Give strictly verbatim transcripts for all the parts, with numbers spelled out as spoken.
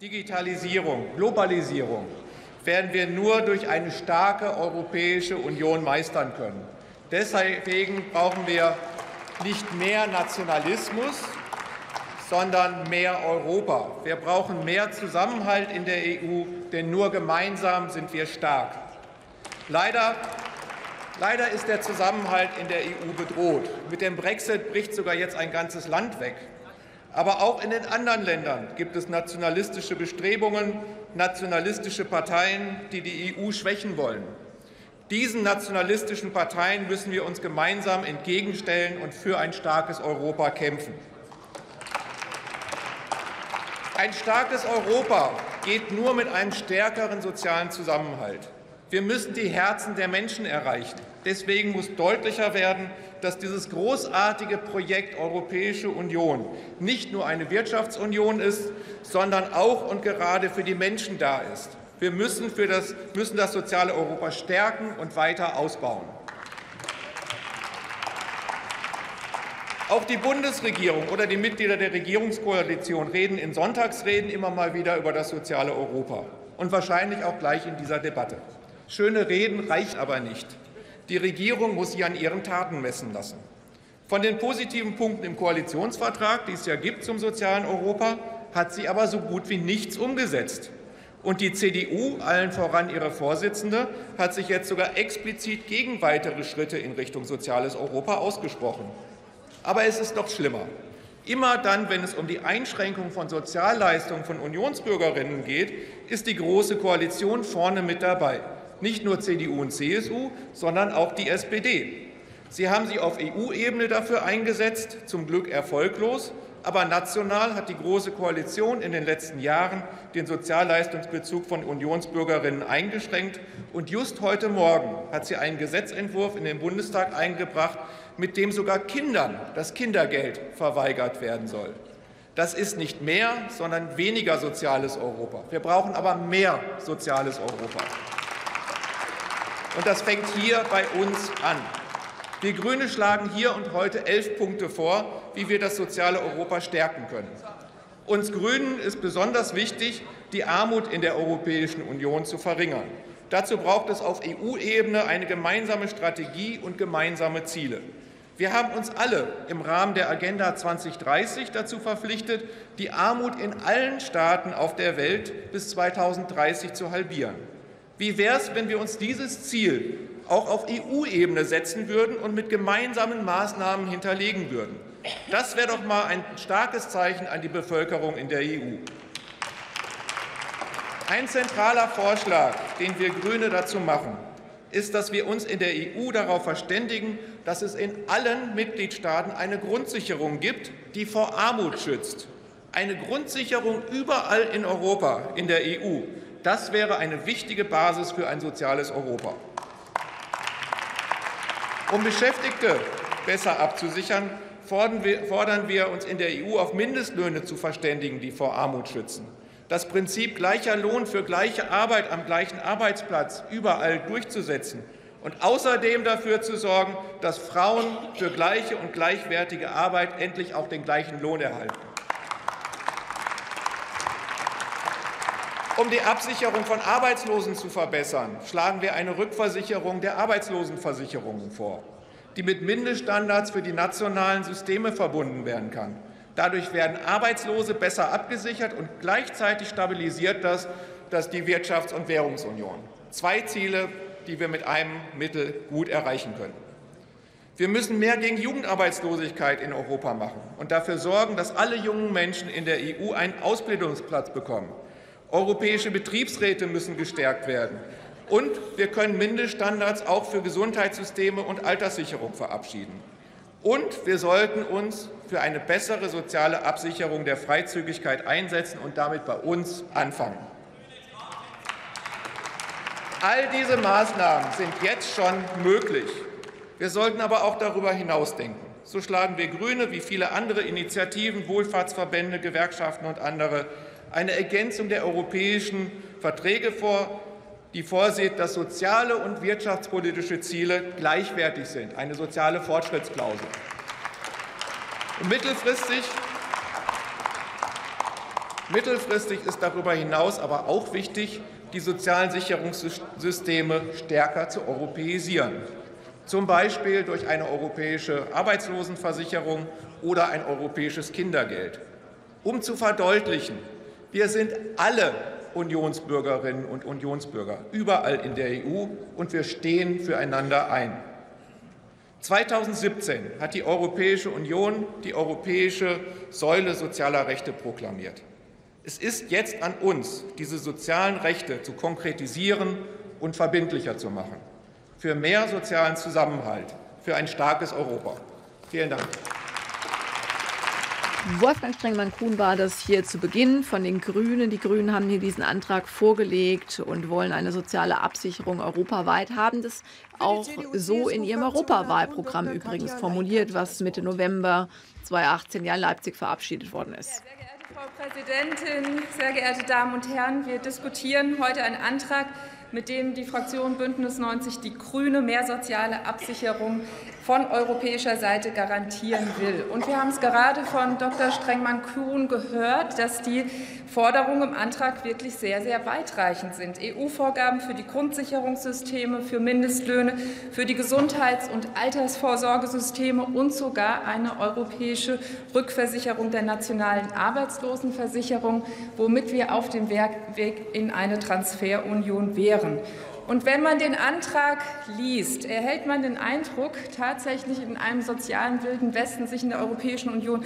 Digitalisierung, Globalisierung werden wir nur durch eine starke Europäische Union meistern können. Deswegen brauchen wir nicht mehr Nationalismus, sondern mehr Europa. Wir brauchen mehr Zusammenhalt in der E U, denn nur gemeinsam sind wir stark. Leider, leider ist der Zusammenhalt in der E U bedroht. Mit dem Brexit bricht sogar jetzt ein ganzes Land weg. Aber auch in den anderen Ländern gibt es nationalistische Bestrebungen, nationalistische Parteien, die die E U schwächen wollen. Diesen nationalistischen Parteien müssen wir uns gemeinsam entgegenstellen und für ein starkes Europa kämpfen. Ein starkes Europa geht nur mit einem stärkeren sozialen Zusammenhalt. Wir müssen die Herzen der Menschen erreichen. Deswegen muss deutlicher werden, dass dieses großartige Projekt Europäische Union nicht nur eine Wirtschaftsunion ist, sondern auch und gerade für die Menschen da ist. Wir müssen, für das, müssen das soziale Europa stärken und weiter ausbauen. Auch die Bundesregierung oder die Mitglieder der Regierungskoalition reden in Sonntagsreden immer mal wieder über das soziale Europa und wahrscheinlich auch gleich in dieser Debatte. Schöne Reden reichen aber nicht. Die Regierung muss sie an ihren Taten messen lassen. Von den positiven Punkten im Koalitionsvertrag, die es ja gibt zum sozialen Europa, hat sie aber so gut wie nichts umgesetzt. Und die C D U, allen voran ihre Vorsitzende, hat sich jetzt sogar explizit gegen weitere Schritte in Richtung soziales Europa ausgesprochen. Aber es ist noch schlimmer. Immer dann, wenn es um die Einschränkung von Sozialleistungen von Unionsbürgerinnen geht, ist die Große Koalition vorne mit dabei. Nicht nur C D U und C S U, sondern auch die S P D. Sie haben sich auf E U-Ebene dafür eingesetzt, zum Glück erfolglos. Aber national hat die Große Koalition in den letzten Jahren den Sozialleistungsbezug von Unionsbürgerinnen eingeschränkt. Und just heute Morgen hat sie einen Gesetzentwurf in den Bundestag eingebracht, mit dem sogar Kindern das Kindergeld verweigert werden soll. Das ist nicht mehr, sondern weniger soziales Europa. Wir brauchen aber mehr soziales Europa. Und das fängt hier bei uns an. Wir Grüne schlagen hier und heute elf Punkte vor, wie wir das soziale Europa stärken können. Uns Grünen ist besonders wichtig, die Armut in der Europäischen Union zu verringern. Dazu braucht es auf E U-Ebene eine gemeinsame Strategie und gemeinsame Ziele. Wir haben uns alle im Rahmen der Agenda zweitausenddreißig dazu verpflichtet, die Armut in allen Staaten auf der Welt bis zweitausenddreißig zu halbieren. Wie wäre es, wenn wir uns dieses Ziel auch auf E U-Ebene setzen würden und mit gemeinsamen Maßnahmen hinterlegen würden? Das wäre doch mal ein starkes Zeichen an die Bevölkerung in der E U. Ein zentraler Vorschlag, den wir Grüne dazu machen, ist, dass wir uns in der E U darauf verständigen, dass es in allen Mitgliedstaaten eine Grundsicherung gibt, die vor Armut schützt. Eine Grundsicherung überall in Europa, in der E U. Das wäre eine wichtige Basis für ein soziales Europa. Um Beschäftigte besser abzusichern, fordern wir, fordern wir uns in der E U auf Mindestlöhne zu verständigen, die vor Armut schützen. Das Prinzip gleicher Lohn für gleiche Arbeit am gleichen Arbeitsplatz überall durchzusetzen und außerdem dafür zu sorgen, dass Frauen für gleiche und gleichwertige Arbeit endlich auch den gleichen Lohn erhalten. Um die Absicherung von Arbeitslosen zu verbessern, schlagen wir eine Rückversicherung der Arbeitslosenversicherungen vor, die mit Mindeststandards für die nationalen Systeme verbunden werden kann. Dadurch werden Arbeitslose besser abgesichert und gleichzeitig stabilisiert das, das die Wirtschafts- und Währungsunion. Zwei Ziele, die wir mit einem Mittel gut erreichen können. Wir müssen mehr gegen Jugendarbeitslosigkeit in Europa machen und dafür sorgen, dass alle jungen Menschen in der E U einen Ausbildungsplatz bekommen. Europäische Betriebsräte müssen gestärkt werden. Und wir können Mindeststandards auch für Gesundheitssysteme und Alterssicherung verabschieden. Und wir sollten uns für eine bessere soziale Absicherung der Freizügigkeit einsetzen und damit bei uns anfangen. All diese Maßnahmen sind jetzt schon möglich. Wir sollten aber auch darüber hinausdenken. So schlagen wir Grüne wie viele andere Initiativen, Wohlfahrtsverbände, Gewerkschaften und andere eine Ergänzung der europäischen Verträge vor, die vorsieht, dass soziale und wirtschaftspolitische Ziele gleichwertig sind, eine soziale Fortschrittsklausel. Und mittelfristig Mittelfristig ist darüber hinaus aber auch wichtig, die sozialen Sicherungssysteme stärker zu europäisieren, zum Beispiel durch eine europäische Arbeitslosenversicherung oder ein europäisches Kindergeld, um zu verdeutlichen, wir sind alle Unionsbürgerinnen und Unionsbürger, überall in der E U, und wir stehen füreinander ein. zweitausendsiebzehn hat die Europäische Union die europäische Säule sozialer Rechte proklamiert. Es ist jetzt an uns, diese sozialen Rechte zu konkretisieren und verbindlicher zu machen. Für mehr sozialen Zusammenhalt, für ein starkes Europa. Vielen Dank. Wolfgang Strengmann-Kuhn war das hier zu Beginn von den Grünen. Die Grünen haben hier diesen Antrag vorgelegt und wollen eine soziale Absicherung europaweit, haben das auch so in ihrem Europawahlprogramm übrigens formuliert, was Mitte November zweitausendachtzehn ja in Leipzig verabschiedet worden ist. Frau Präsidentin, sehr geehrte Damen und Herren! Wir diskutieren heute einen Antrag, mit dem die Fraktion Bündnis neunzig Die Grüne mehr soziale Absicherung von europäischer Seite garantieren will. Und wir haben es gerade von Doktor Strengmann-Kuhn gehört, dass die Forderungen im Antrag wirklich sehr, sehr weitreichend sind. E U-Vorgaben für die Grundsicherungssysteme, für Mindestlöhne, für die Gesundheits- und Altersvorsorgesysteme und sogar eine europäische Rückversicherung der nationalen Arbeitslosenversicherung, womit wir auf dem Weg in eine Transferunion wären. Und wenn man den Antrag liest, erhält man den Eindruck, tatsächlich in einem sozialen Wilden Westen sich in der Europäischen Union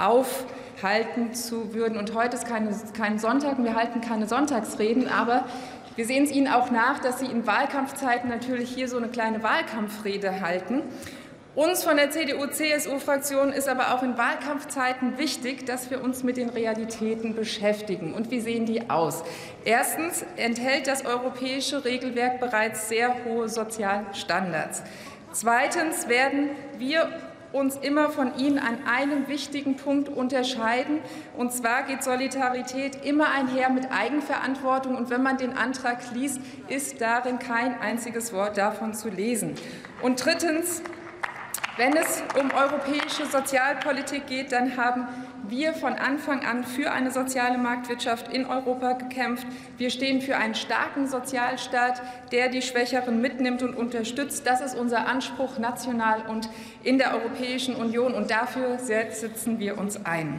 aufhalten zu würden. Und heute ist keine, kein Sonntag, wir halten keine Sonntagsreden, aber wir sehen es Ihnen auch nach, dass Sie in Wahlkampfzeiten natürlich hier so eine kleine Wahlkampfrede halten. Uns von der C D U C S U-Fraktion ist aber auch in Wahlkampfzeiten wichtig, dass wir uns mit den Realitäten beschäftigen. Und wie sehen die aus? Erstens enthält das europäische Regelwerk bereits sehr hohe Sozialstandards. Zweitens werden wir uns immer von Ihnen an einem wichtigen Punkt unterscheiden. Und zwar geht Solidarität immer einher mit Eigenverantwortung. Und wenn man den Antrag liest, ist darin kein einziges Wort davon zu lesen. Und drittens, wenn es um europäische Sozialpolitik geht, dann haben wir von Anfang an für eine soziale Marktwirtschaft in Europa gekämpft. Wir stehen für einen starken Sozialstaat, der die Schwächeren mitnimmt und unterstützt. Das ist unser Anspruch national und in der Europäischen Union, und dafür setzen wir uns ein.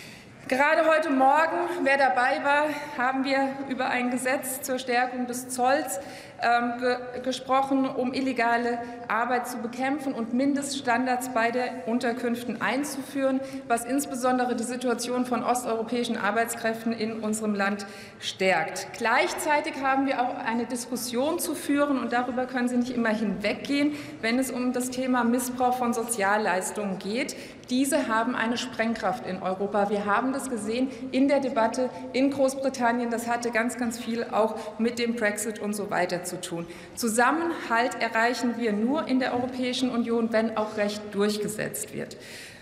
Gerade heute Morgen, wer dabei war, haben wir über ein Gesetz zur Stärkung des Zolls ähm, ge gesprochen, um illegale Arbeit zu bekämpfen und Mindeststandards bei den Unterkünften einzuführen, was insbesondere die Situation von osteuropäischen Arbeitskräften in unserem Land stärkt. Gleichzeitig haben wir auch eine Diskussion zu führen, und darüber können Sie nicht immer hinweggehen, wenn es um das Thema Missbrauch von Sozialleistungen geht. Diese haben eine Sprengkraft in Europa. Wir haben das gesehen in der Debatte in Großbritannien. Das hatte ganz, ganz viel auch mit dem Brexit und so weiter zu tun. Zusammenhalt erreichen wir nur in der Europäischen Union, wenn auch Recht durchgesetzt wird.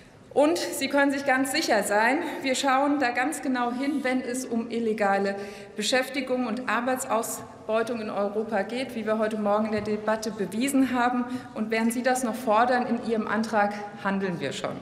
Und Sie können sich ganz sicher sein, wir schauen da ganz genau hin, wenn es um illegale Beschäftigung und Arbeitsausbeutung in Europa geht, wie wir heute Morgen in der Debatte bewiesen haben. Und während Sie das noch fordern, in Ihrem Antrag handeln wir schon.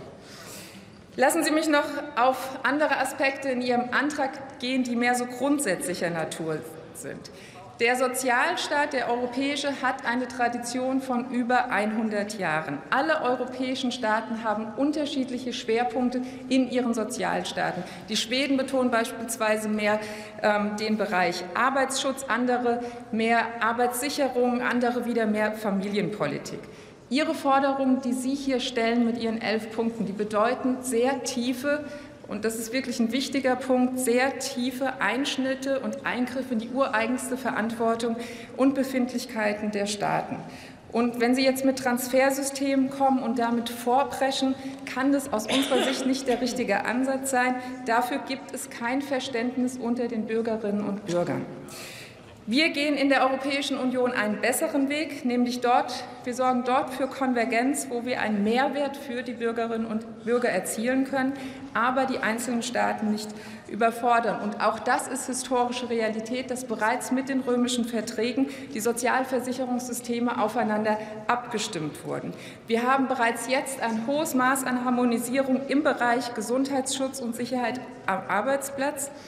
Lassen Sie mich noch auf andere Aspekte in Ihrem Antrag gehen, die mehr so grundsätzlicher Natur sind. Der Sozialstaat, der europäische, hat eine Tradition von über hundert Jahren. Alle europäischen Staaten haben unterschiedliche Schwerpunkte in ihren Sozialstaaten. Die Schweden betonen beispielsweise mehr ähm, den Bereich Arbeitsschutz, andere mehr Arbeitssicherung, andere wieder mehr Familienpolitik. Ihre Forderungen, die Sie hier stellen mit Ihren elf Punkten, die bedeuten sehr tiefe, und das ist wirklich ein wichtiger Punkt, sehr tiefe Einschnitte und Eingriffe in die ureigenste Verantwortung und Befindlichkeiten der Staaten. Und wenn Sie jetzt mit Transfersystemen kommen und damit vorpreschen, kann das aus unserer Sicht nicht der richtige Ansatz sein. Dafür gibt es kein Verständnis unter den Bürgerinnen und Bürgern. Wir gehen in der Europäischen Union einen besseren Weg, nämlich dort, wir sorgen dort für Konvergenz, wo wir einen Mehrwert für die Bürgerinnen und Bürger erzielen können, aber die einzelnen Staaten nicht überfordern. Und auch das ist historische Realität, dass bereits mit den römischen Verträgen die Sozialversicherungssysteme aufeinander abgestimmt wurden. Wir haben bereits jetzt ein hohes Maß an Harmonisierung im Bereich Gesundheitsschutz und Sicherheit am Arbeitsplatz.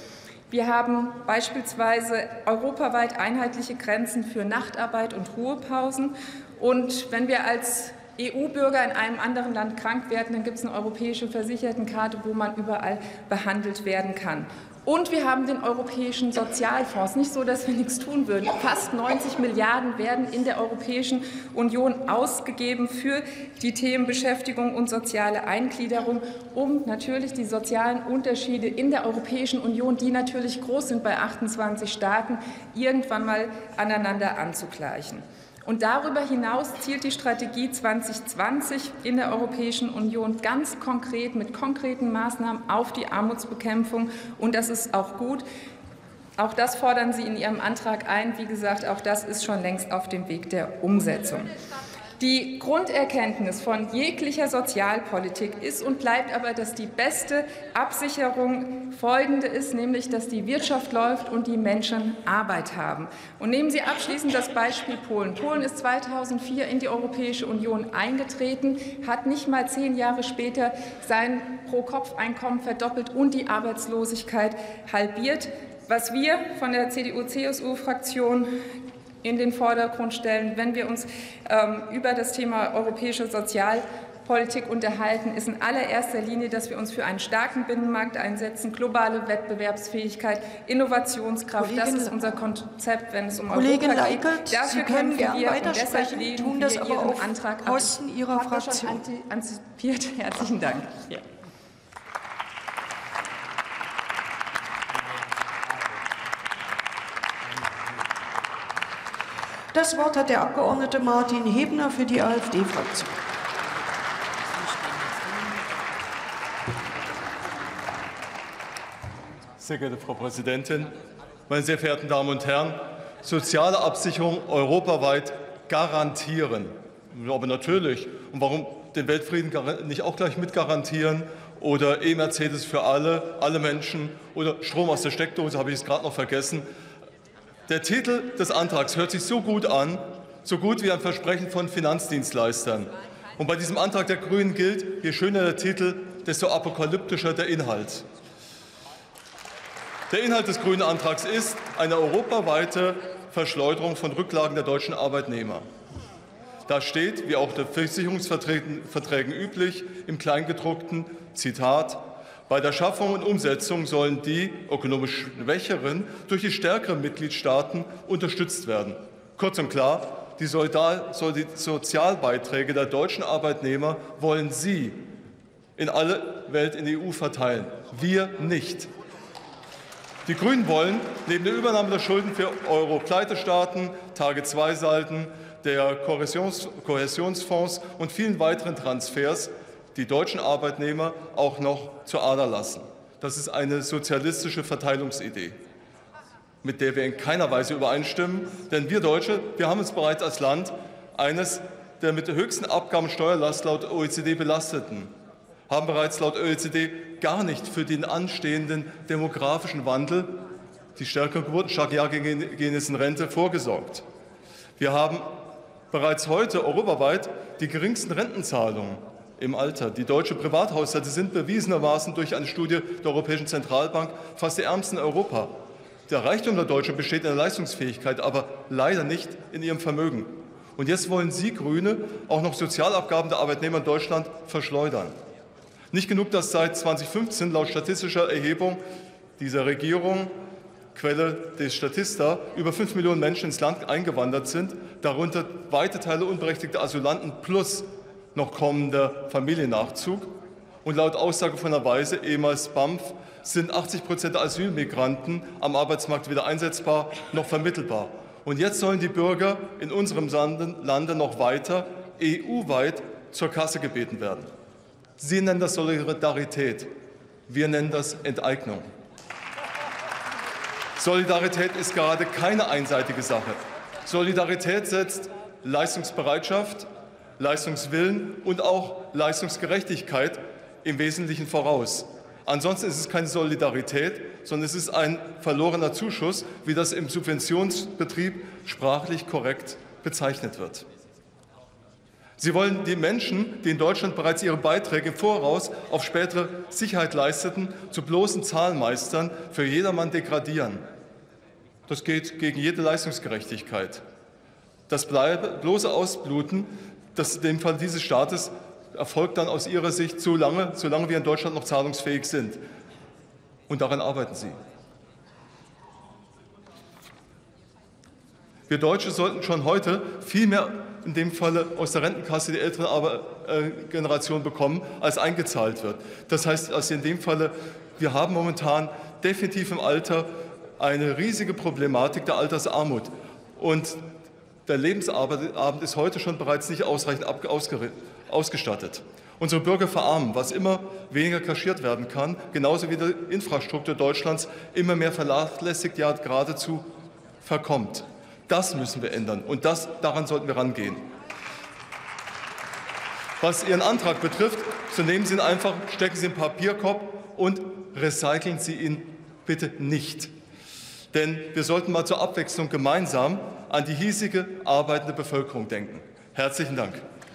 Wir haben beispielsweise europaweit einheitliche Grenzen für Nachtarbeit und Ruhepausen. Und wenn wir als E U-Bürger in einem anderen Land krank werden, dann gibt es eine europäische Versichertenkarte, wo man überall behandelt werden kann. Und wir haben den Europäischen Sozialfonds. Nicht so, dass wir nichts tun würden. Fast neunzig Milliarden werden in der Europäischen Union ausgegeben für die Themen Beschäftigung und soziale Eingliederung, um natürlich die sozialen Unterschiede in der Europäischen Union, die natürlich groß sind bei achtundzwanzig Staaten, irgendwann mal aneinander anzugleichen. Und darüber hinaus zielt die Strategie zwanzig zwanzig in der Europäischen Union ganz konkret mit konkreten Maßnahmen auf die Armutsbekämpfung. Und das ist auch gut. Auch das fordern Sie in Ihrem Antrag ein. Wie gesagt, auch das ist schon längst auf dem Weg der Umsetzung. Die Grunderkenntnis von jeglicher Sozialpolitik ist und bleibt aber, dass die beste Absicherung folgende ist, nämlich dass die Wirtschaft läuft und die Menschen Arbeit haben. Und nehmen Sie abschließend das Beispiel Polen. Polen ist zweitausendvier in die Europäische Union eingetreten, hat nicht mal zehn Jahre später sein Pro-Kopf-Einkommen verdoppelt und die Arbeitslosigkeit halbiert. Was wir von der C D U-C S U-Fraktion in den Vordergrund stellen, wenn wir uns ähm, über das Thema europäische Sozialpolitik unterhalten, ist in allererster Linie, dass wir uns für einen starken Binnenmarkt einsetzen, globale Wettbewerbsfähigkeit, Innovationskraft. Kollegin, das ist unser Konzept, wenn es um Kollegin Europa Leikert, geht. Dafür Sie können kämpfen wir und deshalb weitersprechen, lehnen tun wir das aber Ihren auf Antrag Kosten ab. Ihrer Haben wir Fraktion. schon antizipiert. Herzlichen Dank. Ja. Das Wort hat der Abgeordnete Martin Hebner für die AfD-Fraktion. Sehr geehrte Frau Präsidentin, meine sehr verehrten Damen und Herren! Soziale Absicherung europaweit garantieren. Aber natürlich. Und warum den Weltfrieden nicht auch gleich mit garantieren? Oder E-Mercedes für alle, alle Menschen oder Strom aus der Steckdose, habe ich es gerade noch vergessen. Der Titel des Antrags hört sich so gut an, so gut wie ein Versprechen von Finanzdienstleistern. Und bei diesem Antrag der Grünen gilt, je schöner der Titel, desto apokalyptischer der Inhalt. Der Inhalt des Grünen Antrags ist eine europaweite Verschleuderung von Rücklagen der deutschen Arbeitnehmer. Da steht, wie auch in den Versicherungsverträgen üblich, im Kleingedruckten, Zitat, bei der Schaffung und Umsetzung sollen die ökonomisch Schwächeren durch die stärkeren Mitgliedstaaten unterstützt werden. Kurz und klar, die Sozialbeiträge der deutschen Arbeitnehmer wollen Sie in alle Welt in die E U verteilen, wir nicht. Die Grünen wollen neben der Übernahme der Schulden für Euro-Pleitestaaten, Tage zwei Salden, der Kohäsionsfonds und vielen weiteren Transfers die deutschen Arbeitnehmer auch noch zur Ader lassen. Das ist eine sozialistische Verteilungsidee, mit der wir in keiner Weise übereinstimmen. Denn wir Deutsche, wir haben uns bereits als Land eines der mit der höchsten Abgaben- und Steuerlast laut O E C D belasteten, haben bereits laut O E C D gar nicht für den anstehenden demografischen Wandel, die stärkere Geburtenstarkjahrgänge in Rente, vorgesorgt. Wir haben bereits heute europaweit die geringsten Rentenzahlungen im Alter. Die deutschen Privathaushalte sind bewiesenermaßen durch eine Studie der Europäischen Zentralbank fast die ärmsten in Europa. Der Reichtum der Deutschen besteht in der Leistungsfähigkeit, aber leider nicht in ihrem Vermögen. Und jetzt wollen Sie Grüne auch noch Sozialabgaben der Arbeitnehmer in Deutschland verschleudern. Nicht genug, dass seit zweitausendfünfzehn laut statistischer Erhebung dieser Regierung, Quelle des Statista, über fünf Millionen Menschen ins Land eingewandert sind, darunter weite Teile unberechtigter Asylanten plus noch kommender Familiennachzug. Und laut Aussage von der Weise, ehemals B A M F, sind achtzig Prozent der Asylmigranten am Arbeitsmarkt wieder einsetzbar, noch vermittelbar. Und jetzt sollen die Bürger in unserem Lande noch weiter, E U-weit, zur Kasse gebeten werden. Sie nennen das Solidarität, wir nennen das Enteignung. Solidarität ist gerade keine einseitige Sache. Solidarität setzt Leistungsbereitschaft, Leistungswillen und auch Leistungsgerechtigkeit im Wesentlichen voraus. Ansonsten ist es keine Solidarität, sondern es ist ein verlorener Zuschuss, wie das im Subventionsbetrieb sprachlich korrekt bezeichnet wird. Sie wollen die Menschen, die in Deutschland bereits ihre Beiträge im Voraus auf spätere Sicherheit leisteten, zu bloßen Zahlmeistern für jedermann degradieren. Das geht gegen jede Leistungsgerechtigkeit. Das bloße Ausbluten, das in dem Fall dieses Staates, erfolgt dann aus Ihrer Sicht so lange, solange wir in Deutschland noch zahlungsfähig sind. Und daran arbeiten Sie. Wir Deutsche sollten schon heute viel mehr in dem Falle aus der Rentenkasse die ältere Generation bekommen, als eingezahlt wird. Das heißt also in dem Falle, wir haben momentan definitiv im Alter eine riesige Problematik der Altersarmut. Und der Lebensabend ist heute schon bereits nicht ausreichend ausgestattet. Unsere Bürger verarmen, was immer weniger kaschiert werden kann, genauso wie die Infrastruktur Deutschlands immer mehr vernachlässigt, ja geradezu verkommt. Das müssen wir ändern und das, daran sollten wir rangehen. Was Ihren Antrag betrifft, so nehmen Sie ihn einfach, stecken Sie in den Papierkorb und recyceln Sie ihn bitte nicht. Denn wir sollten mal zur Abwechslung gemeinsam an die hiesige arbeitende Bevölkerung denken. Herzlichen Dank.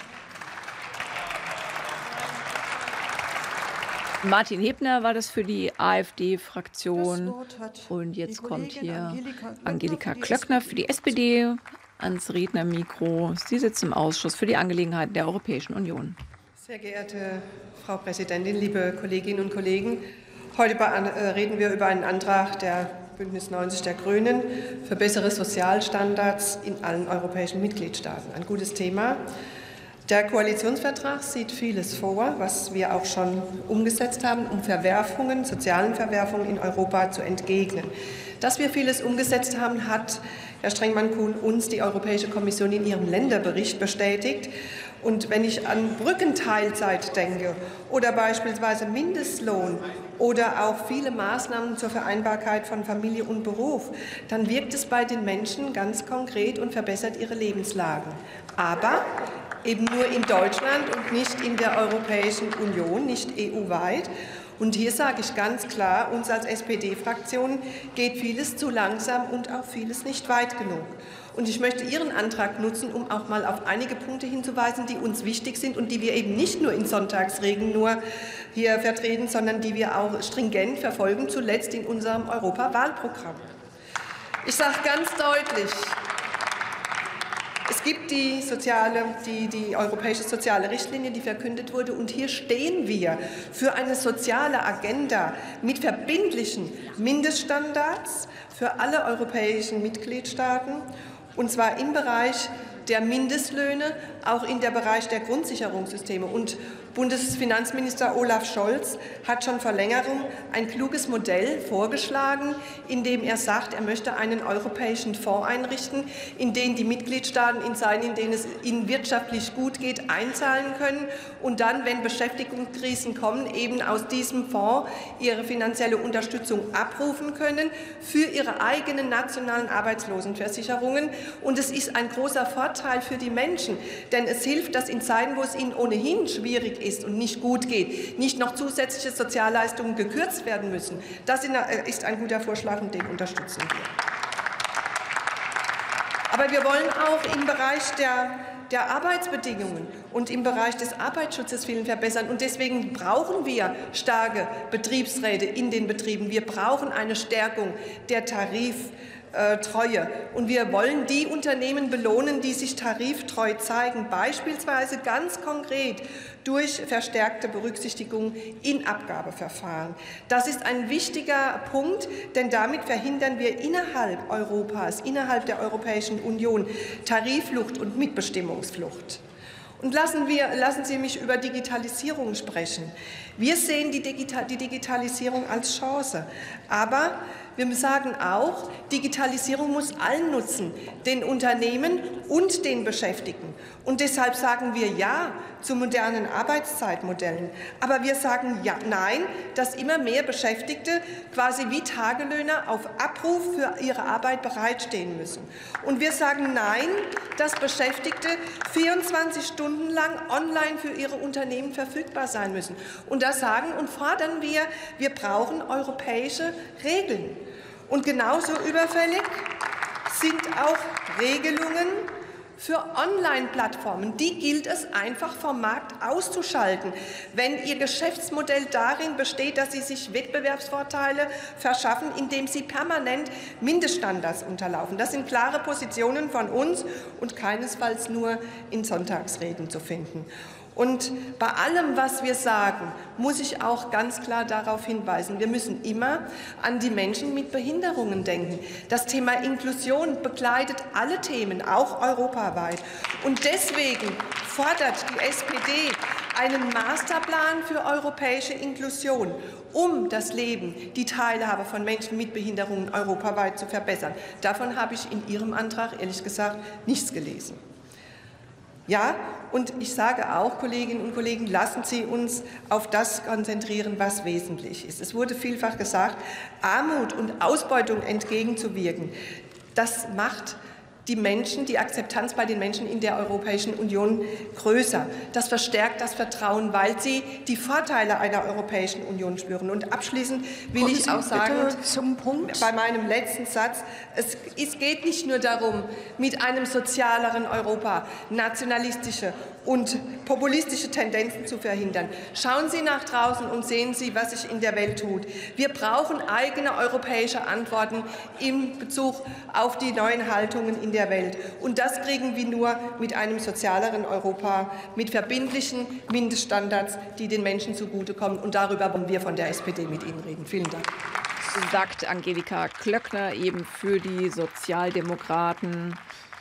Martin Hebner war das für die AfD-Fraktion. Und jetzt kommt hier Angelika Klöckner für die S P D ans Rednermikro. Sie sitzt im Ausschuss für die Angelegenheiten der Europäischen Union. Sehr geehrte Frau Präsidentin, liebe Kolleginnen und Kollegen! Heute reden wir über einen Antrag der Bündnis neunzig der Grünen für bessere Sozialstandards in allen europäischen Mitgliedstaaten. Ein gutes Thema. Der Koalitionsvertrag sieht vieles vor, was wir auch schon umgesetzt haben, um Verwerfungen, sozialen Verwerfungen in Europa zu entgegnen. Dass wir vieles umgesetzt haben, hat Herr Strengmann-Kuhn uns die Europäische Kommission in ihrem Länderbericht bestätigt. Und wenn ich an Brückenteilzeit denke oder beispielsweise Mindestlohn oder auch viele Maßnahmen zur Vereinbarkeit von Familie und Beruf, dann wirkt es bei den Menschen ganz konkret und verbessert ihre Lebenslagen. Aber eben nur in Deutschland und nicht in der Europäischen Union, nicht E U-weit. Und hier sage ich ganz klar, uns als S P D-Fraktion geht vieles zu langsam und auch vieles nicht weit genug. Und ich möchte Ihren Antrag nutzen, um auch mal auf einige Punkte hinzuweisen, die uns wichtig sind und die wir eben nicht nur in Sonntagsreden nur hier vertreten, sondern die wir auch stringent verfolgen, zuletzt in unserem Europawahlprogramm. Ich sage ganz deutlich, es gibt die, soziale, die, die europäische soziale Richtlinie, die verkündet wurde, und hier stehen wir für eine soziale Agenda mit verbindlichen Mindeststandards für alle europäischen Mitgliedstaaten, und zwar im Bereich der Mindestlöhne, auch in der Bereich der Grundsicherungssysteme. Und Bundesfinanzminister Olaf Scholz hat schon vor längerem ein kluges Modell vorgeschlagen, in dem er sagt, er möchte einen europäischen Fonds einrichten, in den die Mitgliedstaaten in Zeiten, in denen es ihnen wirtschaftlich gut geht, einzahlen können und dann, wenn Beschäftigungskrisen kommen, eben aus diesem Fonds ihre finanzielle Unterstützung abrufen können für ihre eigenen nationalen Arbeitslosenversicherungen. Und es ist ein großer Vorteil für die Menschen, denn es hilft, dass in Zeiten, wo es ihnen ohnehin schwierig ist und nicht gut geht, nicht noch zusätzliche Sozialleistungen gekürzt werden müssen. Das ist ein guter Vorschlag und den unterstützen wir. Aber wir wollen auch im Bereich der, der Arbeitsbedingungen und im Bereich des Arbeitsschutzes viel verbessern. Und deswegen brauchen wir starke Betriebsräte in den Betrieben. Wir brauchen eine Stärkung der Tarif Treue. Und wir wollen die Unternehmen belohnen, die sich tariftreu zeigen, beispielsweise ganz konkret durch verstärkte Berücksichtigung in Abgabeverfahren. Das ist ein wichtiger Punkt, denn damit verhindern wir innerhalb Europas, innerhalb der Europäischen Union Tarifflucht und Mitbestimmungsflucht. Und lassen, wir, lassen Sie mich über Digitalisierung sprechen. Wir sehen die, Digital, die Digitalisierung als Chance, aber wir sagen auch, Digitalisierung muss allen nutzen, den Unternehmen und den Beschäftigten. Und deshalb sagen wir Ja zu modernen Arbeitszeitmodellen. Aber wir sagen ja, Nein, dass immer mehr Beschäftigte quasi wie Tagelöhner auf Abruf für ihre Arbeit bereitstehen müssen. Und wir sagen Nein, dass Beschäftigte vierundzwanzig Stunden lang online für ihre Unternehmen verfügbar sein müssen. Und da sagen und fordern wir, wir brauchen europäische Regeln. Und genauso überfällig sind auch Regelungen Für Online-Plattformen, die gilt es einfach vom Markt auszuschalten, wenn ihr Geschäftsmodell darin besteht, dass sie sich Wettbewerbsvorteile verschaffen, indem sie permanent Mindeststandards unterlaufen. Das sind klare Positionen von uns und keinesfalls nur in Sonntagsreden zu finden. Und bei allem, was wir sagen, muss ich auch ganz klar darauf hinweisen, wir müssen immer an die Menschen mit Behinderungen denken. Das Thema Inklusion begleitet alle Themen, auch europaweit. Und deswegen fordert die S P D einen Masterplan für europäische Inklusion, um das Leben, die Teilhabe von Menschen mit Behinderungen europaweit zu verbessern. Davon habe ich in Ihrem Antrag, ehrlich gesagt, nichts gelesen. Ja, und ich sage auch, Kolleginnen und Kollegen, lassen Sie uns auf das konzentrieren, was wesentlich ist. Es wurde vielfach gesagt, Armut und Ausbeutung entgegenzuwirken. Das macht die Menschen, die Akzeptanz bei den Menschen in der Europäischen Union größer. Das verstärkt das Vertrauen, weil sie die Vorteile einer Europäischen Union spüren. Und abschließend will Kommen ich Sie auch sagen, zum Punkt. bei meinem letzten Satz, es, es geht nicht nur darum, mit einem sozialeren Europa nationalistische und populistische Tendenzen zu verhindern. Schauen Sie nach draußen und sehen Sie, was sich in der Welt tut. Wir brauchen eigene europäische Antworten in Bezug auf die neuen Haltungen in der Welt. Und das kriegen wir nur mit einem sozialeren Europa, mit verbindlichen Mindeststandards, die den Menschen zugutekommen. Und darüber wollen wir von der S P D mit Ihnen reden. Vielen Dank. Sagt Angelika Klöckner eben für die Sozialdemokraten.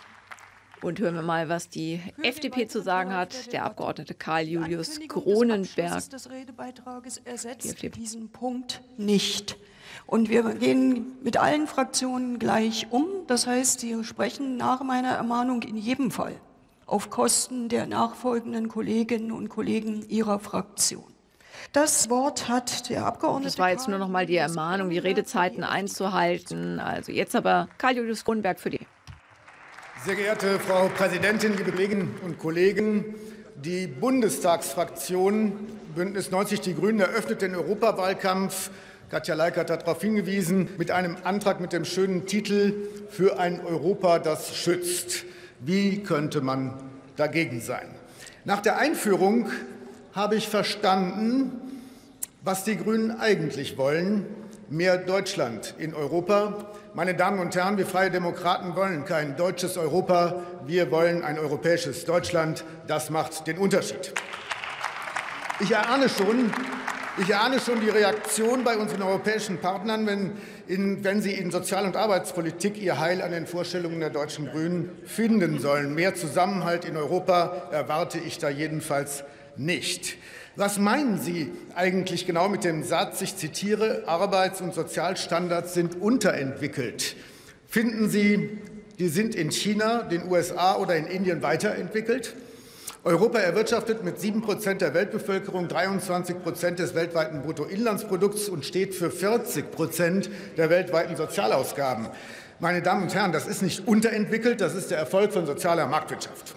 Und hören wir mal, was die F D P zu sagen hat. Der Abgeordnete Karl-Julius Cronenberg. Des Redebeitrages ersetzt diesen Punkt nicht. Und wir gehen mit allen Fraktionen gleich um. Das heißt, Sie sprechen nach meiner Ermahnung in jedem Fall auf Kosten der nachfolgenden Kolleginnen und Kollegen Ihrer Fraktion. Das Wort hat der Abgeordnete. Das war jetzt nur noch mal die Ermahnung, die Redezeiten einzuhalten. Also jetzt aber Karl-Julius Cronenberg für die. Sehr geehrte Frau Präsidentin, liebe Kolleginnen und Kollegen! Die Bundestagsfraktion Bündnis neunzig Die Grünen eröffnet den Europawahlkampf. Katja Leikert hat darauf hingewiesen, mit einem Antrag mit dem schönen Titel „Für ein Europa, das schützt". Wie könnte man dagegen sein? Nach der Einführung habe ich verstanden, was die Grünen eigentlich wollen: mehr Deutschland in Europa. Meine Damen und Herren, wir Freie Demokraten wollen kein deutsches Europa, wir wollen ein europäisches Deutschland. Das macht den Unterschied. Ich erahne schon, ich erahne schon die Reaktion bei unseren europäischen Partnern, wenn, in, wenn sie in Sozial- und Arbeitspolitik ihr Heil an den Vorstellungen der deutschen Grünen finden sollen. Mehr Zusammenhalt in Europa erwarte ich da jedenfalls nicht. Was meinen Sie eigentlich genau mit dem Satz, ich zitiere, Arbeits- und Sozialstandards sind unterentwickelt? Finden Sie, die sind in China, den U S A oder in Indien weiterentwickelt? Europa erwirtschaftet mit sieben Prozent der Weltbevölkerung dreiundzwanzig Prozent des weltweiten Bruttoinlandsprodukts und steht für vierzig Prozent der weltweiten Sozialausgaben. Meine Damen und Herren, das ist nicht unterentwickelt, das ist der Erfolg von sozialer Marktwirtschaft.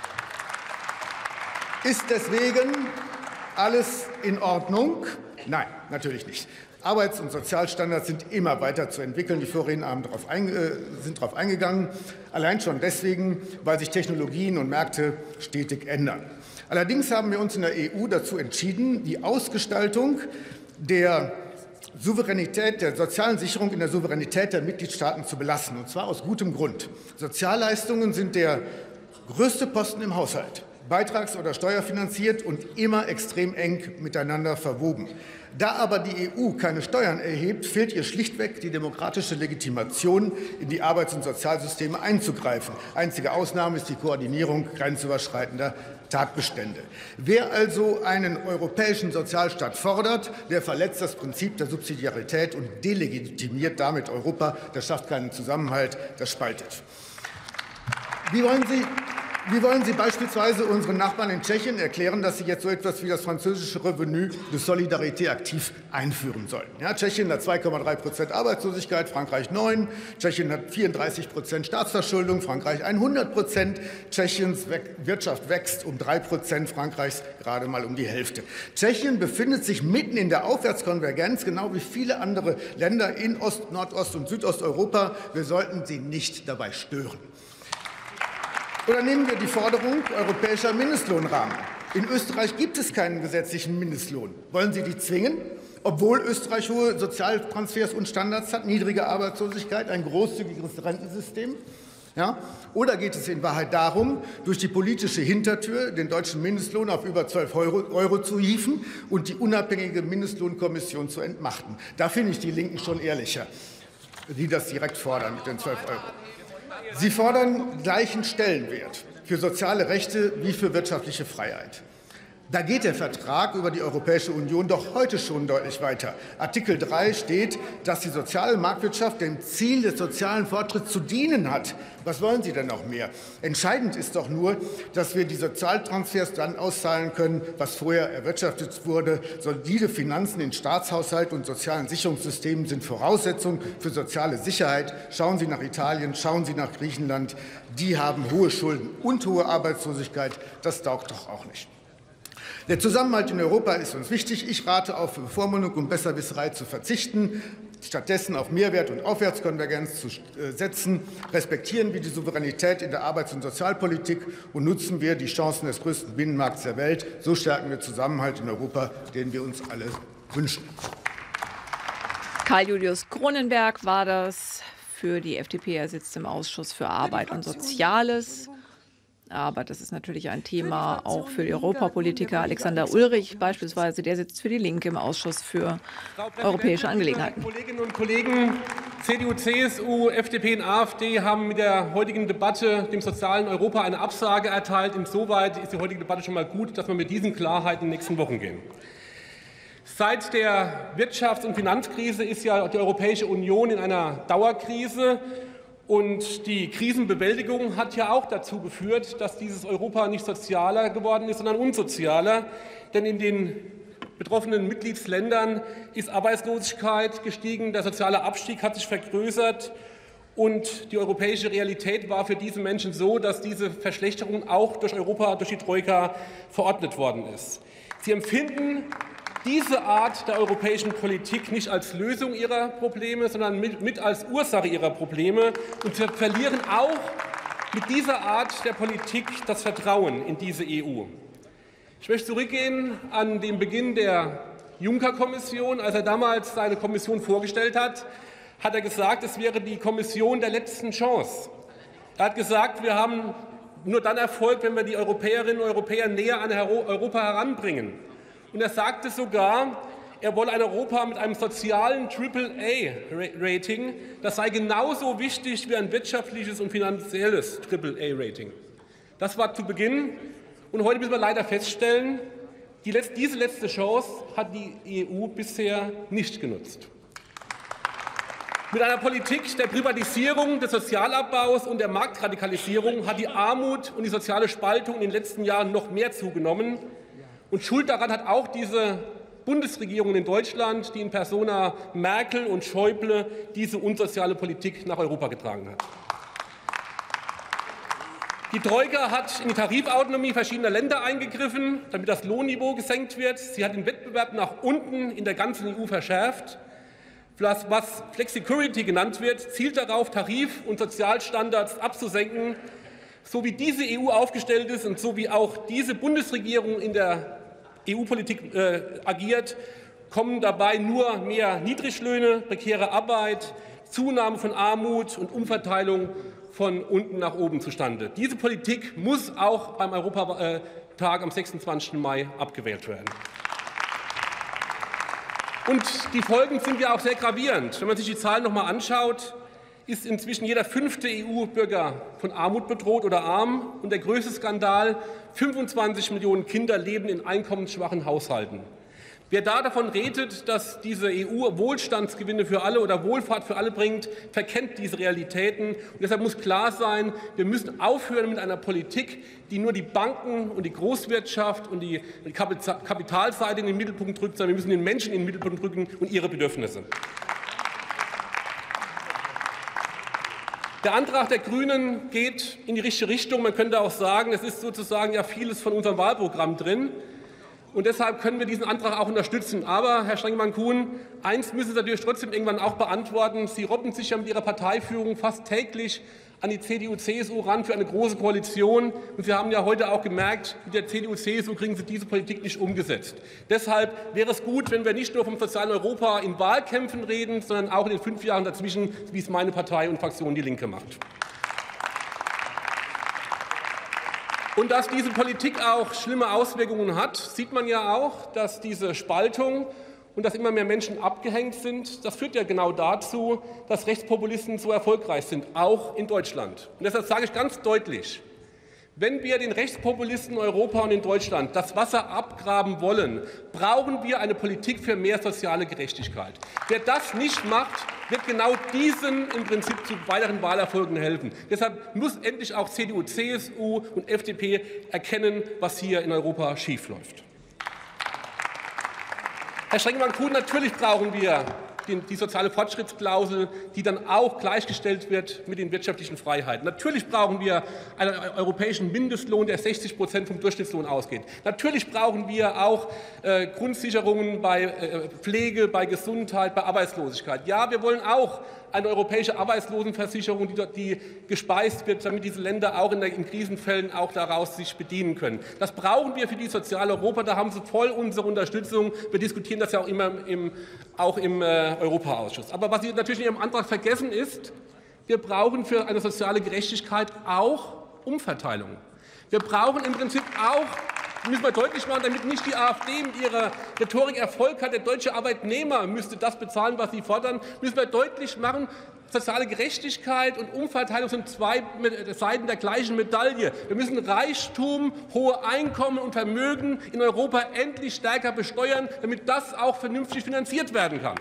Ist deswegen alles in Ordnung? Nein, natürlich nicht. Arbeits- und Sozialstandards sind immer weiter zu entwickeln. Die Vorredner haben darauf einge- sind darauf eingegangen. Allein schon deswegen, weil sich Technologien und Märkte stetig ändern. Allerdings haben wir uns in der E U dazu entschieden, die Ausgestaltung der Souveränität, der sozialen Sicherung in der Souveränität der Mitgliedstaaten zu belassen, und zwar aus gutem Grund. Sozialleistungen sind der größte Posten im Haushalt, beitrags- oder steuerfinanziert und immer extrem eng miteinander verwoben. Da aber die E U keine Steuern erhebt, fehlt ihr schlichtweg die demokratische Legitimation, in die Arbeits- und Sozialsysteme einzugreifen. Einzige Ausnahme ist die Koordinierung grenzüberschreitender Tatbestände. Wer also einen europäischen Sozialstaat fordert, der verletzt das Prinzip der Subsidiarität und delegitimiert damit Europa. Das schafft keinen Zusammenhalt, das spaltet. Wie wollen Sie Wie wollen Sie beispielsweise unseren Nachbarn in Tschechien erklären, dass sie jetzt so etwas wie das französische Revenu de Solidarité aktiv einführen sollen? Ja, Tschechien hat zwei Komma drei Prozent Arbeitslosigkeit, Frankreich neun. Tschechien hat vierunddreißig Prozent Staatsverschuldung, Frankreich hundert Prozent. Tschechiens Wirtschaft wächst um drei Prozent, Frankreichs gerade mal um die Hälfte. Tschechien befindet sich mitten in der Aufwärtskonvergenz, genau wie viele andere Länder in Ost-, Nordost- und Südosteuropa. Wir sollten sie nicht dabei stören. Oder nehmen wir die Forderung europäischer Mindestlohnrahmen. In Österreich gibt es keinen gesetzlichen Mindestlohn. Wollen Sie die zwingen? Obwohl Österreich hohe Sozialtransfers und Standards hat, niedrige Arbeitslosigkeit, ein großzügiges Rentensystem? Ja? Oder geht es in Wahrheit darum, durch die politische Hintertür den deutschen Mindestlohn auf über zwölf Euro zu hieven und die unabhängige Mindestlohnkommission zu entmachten? Da finde ich die Linken schon ehrlicher, die das direkt fordern mit den zwölf Euro. Sie fordern gleichen Stellenwert für soziale Rechte wie für wirtschaftliche Freiheit. Da geht der Vertrag über die Europäische Union doch heute schon deutlich weiter. Artikel drei steht, dass die soziale Marktwirtschaft dem Ziel des sozialen Fortschritts zu dienen hat. Was wollen Sie denn noch mehr? Entscheidend ist doch nur, dass wir die Sozialtransfers dann auszahlen können, was vorher erwirtschaftet wurde. Solide Finanzen in Staatshaushalt und sozialen Sicherungssystemen sind Voraussetzung für soziale Sicherheit. Schauen Sie nach Italien, schauen Sie nach Griechenland. Die haben hohe Schulden und hohe Arbeitslosigkeit. Das taugt doch auch nicht. Der Zusammenhalt in Europa ist uns wichtig. Ich rate auf Bevormundung und Besserwisserei zu verzichten, stattdessen auf Mehrwert und Aufwärtskonvergenz zu setzen. Respektieren wir die Souveränität in der Arbeits- und Sozialpolitik und nutzen wir die Chancen des größten Binnenmarkts der Welt. So stärken wir Zusammenhalt in Europa, den wir uns alle wünschen. Karl Julius Cronenberg war das für die F D P. Er sitzt im Ausschuss für Arbeit und Soziales. Aber das ist natürlich ein Thema auch für die Europapolitiker. Alexander Ulrich beispielsweise, der sitzt für die Linke im Ausschuss für europäische Angelegenheiten. Kolleginnen und Kollegen, C D U, C S U, F D P und AfD haben mit der heutigen Debatte dem sozialen Europa eine Absage erteilt. Insoweit ist die heutige Debatte schon mal gut, dass wir mit diesen Klarheiten in die nächsten Wochen gehen. Seit der Wirtschafts- und Finanzkrise ist ja die Europäische Union in einer Dauerkrise. Und die Krisenbewältigung hat ja auch dazu geführt, dass dieses Europa nicht sozialer geworden ist, sondern unsozialer. Denn in den betroffenen Mitgliedsländern ist Arbeitslosigkeit gestiegen, der soziale Abstieg hat sich vergrößert. Und die europäische Realität war für diese Menschen so, dass diese Verschlechterung auch durch Europa, durch die Troika verordnet worden ist. Sie empfinden diese Art der europäischen Politik nicht als Lösung ihrer Probleme, sondern mit, mit als Ursache ihrer Probleme und wir verlieren auch mit dieser Art der Politik das Vertrauen in diese E U. Ich möchte zurückgehen an den Beginn der Juncker-Kommission. Als er damals seine Kommission vorgestellt hat, hat er gesagt, es wäre die Kommission der letzten Chance. Er hat gesagt, wir haben nur dann Erfolg, wenn wir die Europäerinnen und Europäer näher an Europa heranbringen. Und er sagte sogar, er wolle ein Europa mit einem sozialen Triple A Rating. Das sei genauso wichtig wie ein wirtschaftliches und finanzielles Triple A Rating. Das war zu Beginn. Und heute müssen wir leider feststellen, die letzte, diese letzte Chance hat die E U bisher nicht genutzt. Mit einer Politik der Privatisierung, des Sozialabbaus und der Marktradikalisierung hat die Armut und die soziale Spaltung in den letzten Jahren noch mehr zugenommen. Und Schuld daran hat auch diese Bundesregierung in Deutschland, die in Persona Merkel und Schäuble diese unsoziale Politik nach Europa getragen hat. Die Troika hat in die Tarifautonomie verschiedener Länder eingegriffen, damit das Lohnniveau gesenkt wird. Sie hat den Wettbewerb nach unten in der ganzen E U verschärft. Was Flexicurity genannt wird, zielt darauf, Tarif- und Sozialstandards abzusenken. So wie diese E U aufgestellt ist und so wie auch diese Bundesregierung in der E U-Politik äh, agiert, kommen dabei nur mehr Niedriglöhne, prekäre Arbeit, Zunahme von Armut und Umverteilung von unten nach oben zustande. Diese Politik muss auch beim Europatag am sechsundzwanzigsten Mai abgewählt werden. Und die Folgen sind ja auch sehr gravierend. Wenn man sich die Zahlen noch mal anschaut, ist inzwischen jeder fünfte E U-Bürger von Armut bedroht oder arm. Und der größte Skandal, fünfundzwanzig Millionen Kinder leben in einkommensschwachen Haushalten. Wer da davon redet, dass diese E U Wohlstandsgewinne für alle oder Wohlfahrt für alle bringt, verkennt diese Realitäten. Und deshalb muss klar sein, wir müssen aufhören mit einer Politik, die nur die Banken und die Großwirtschaft und die Kapitalseite in den Mittelpunkt drückt, sondern wir müssen den Menschen in den Mittelpunkt drücken und ihre Bedürfnisse. Der Antrag der Grünen geht in die richtige Richtung. Man könnte auch sagen, es ist sozusagen ja vieles von unserem Wahlprogramm drin. Und deshalb können wir diesen Antrag auch unterstützen. Aber, Herr Strengmann-Kuhn, eins müssen Sie natürlich trotzdem irgendwann auch beantworten. Sie robben sich ja mit Ihrer Parteiführung fast täglich an die C D U C S U ran für eine große Koalition. Und Sie haben ja heute auch gemerkt, mit der C D U C S U kriegen Sie diese Politik nicht umgesetzt. Deshalb wäre es gut, wenn wir nicht nur vom sozialen Europa in Wahlkämpfen reden, sondern auch in den fünf Jahren dazwischen, wie es meine Partei und Fraktion Die Linke macht. Und dass diese Politik auch schlimme Auswirkungen hat, sieht man ja auch, dass diese Spaltung und dass immer mehr Menschen abgehängt sind, das führt ja genau dazu, dass Rechtspopulisten so erfolgreich sind, auch in Deutschland. Und deshalb sage ich ganz deutlich, wenn wir den Rechtspopulisten in Europa und in Deutschland das Wasser abgraben wollen, brauchen wir eine Politik für mehr soziale Gerechtigkeit. Wer das nicht macht, wird genau diesen im Prinzip zu weiteren Wahlerfolgen helfen. Deshalb muss endlich auch C D U, C S U und F D P erkennen, was hier in Europa schiefläuft. Herr Schrengemann-Kuhn, natürlich brauchen wir die soziale Fortschrittsklausel, die dann auch gleichgestellt wird mit den wirtschaftlichen Freiheiten. Natürlich brauchen wir einen europäischen Mindestlohn, der sechzig Prozent vom Durchschnittslohn ausgeht. Natürlich brauchen wir auch äh, Grundsicherungen bei äh, Pflege, bei Gesundheit, bei Arbeitslosigkeit. Ja, wir wollen auch eine europäische Arbeitslosenversicherung, die, die gespeist wird, damit diese Länder auch in, der, in Krisenfällen auch daraus sich bedienen können. Das brauchen wir für die soziale Europa. Da haben Sie voll unsere Unterstützung. Wir diskutieren das ja auch immer im, auch im äh, Europaausschuss. Aber was Sie natürlich in Ihrem Antrag vergessen ist, wir brauchen für eine soziale Gerechtigkeit auch Umverteilung. Wir brauchen im Prinzip auch, müssen wir deutlich machen, damit nicht die AfD mit ihrer Rhetorik Erfolg hat, der deutsche Arbeitnehmer müsste das bezahlen, was sie fordern, müssen wir deutlich machen, soziale Gerechtigkeit und Umverteilung sind zwei Seiten der gleichen Medaille. Wir müssen Reichtum, hohe Einkommen und Vermögen in Europa endlich stärker besteuern, damit das auch vernünftig finanziert werden kann.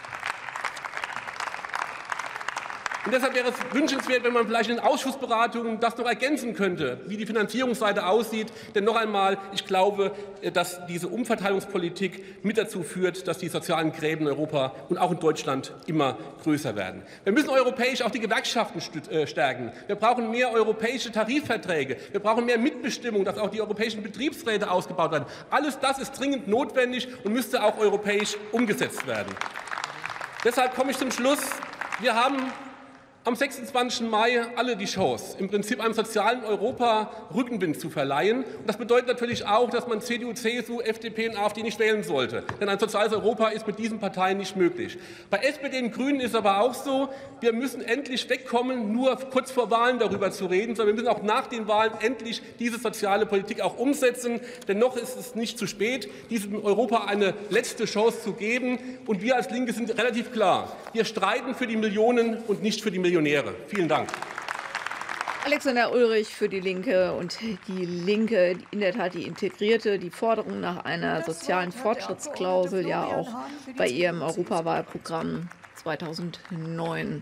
Und deshalb wäre es wünschenswert, wenn man vielleicht in den Ausschussberatungen das noch ergänzen könnte, wie die Finanzierungsseite aussieht. Denn noch einmal, ich glaube, dass diese Umverteilungspolitik mit dazu führt, dass die sozialen Gräben in Europa und auch in Deutschland immer größer werden. Wir müssen europäisch auch die Gewerkschaften stärken. Wir brauchen mehr europäische Tarifverträge. Wir brauchen mehr Mitbestimmung, dass auch die europäischen Betriebsräte ausgebaut werden. Alles das ist dringend notwendig und müsste auch europäisch umgesetzt werden. Deshalb komme ich zum Schluss. Wir haben am sechsundzwanzigsten Mai alle die Chance, im Prinzip einem sozialen Europa Rückenwind zu verleihen. Und das bedeutet natürlich auch, dass man C D U, C S U, F D P und AfD nicht wählen sollte. Denn ein soziales Europa ist mit diesen Parteien nicht möglich. Bei S P D und Grünen ist es aber auch so, wir müssen endlich wegkommen, nur kurz vor Wahlen darüber zu reden, sondern wir müssen auch nach den Wahlen endlich diese soziale Politik auch umsetzen. Denn noch ist es nicht zu spät, diesem Europa eine letzte Chance zu geben. Und wir als Linke sind relativ klar. Wir streiten für die Millionen und nicht für die Millionäre. Vielen Dank. Alexander Ulrich für die Linke und die Linke, in der Tat die integrierte, die Forderung nach einer sozialen Fortschrittsklausel ja auch bei ihrem Europawahlprogramm zweitausendneun.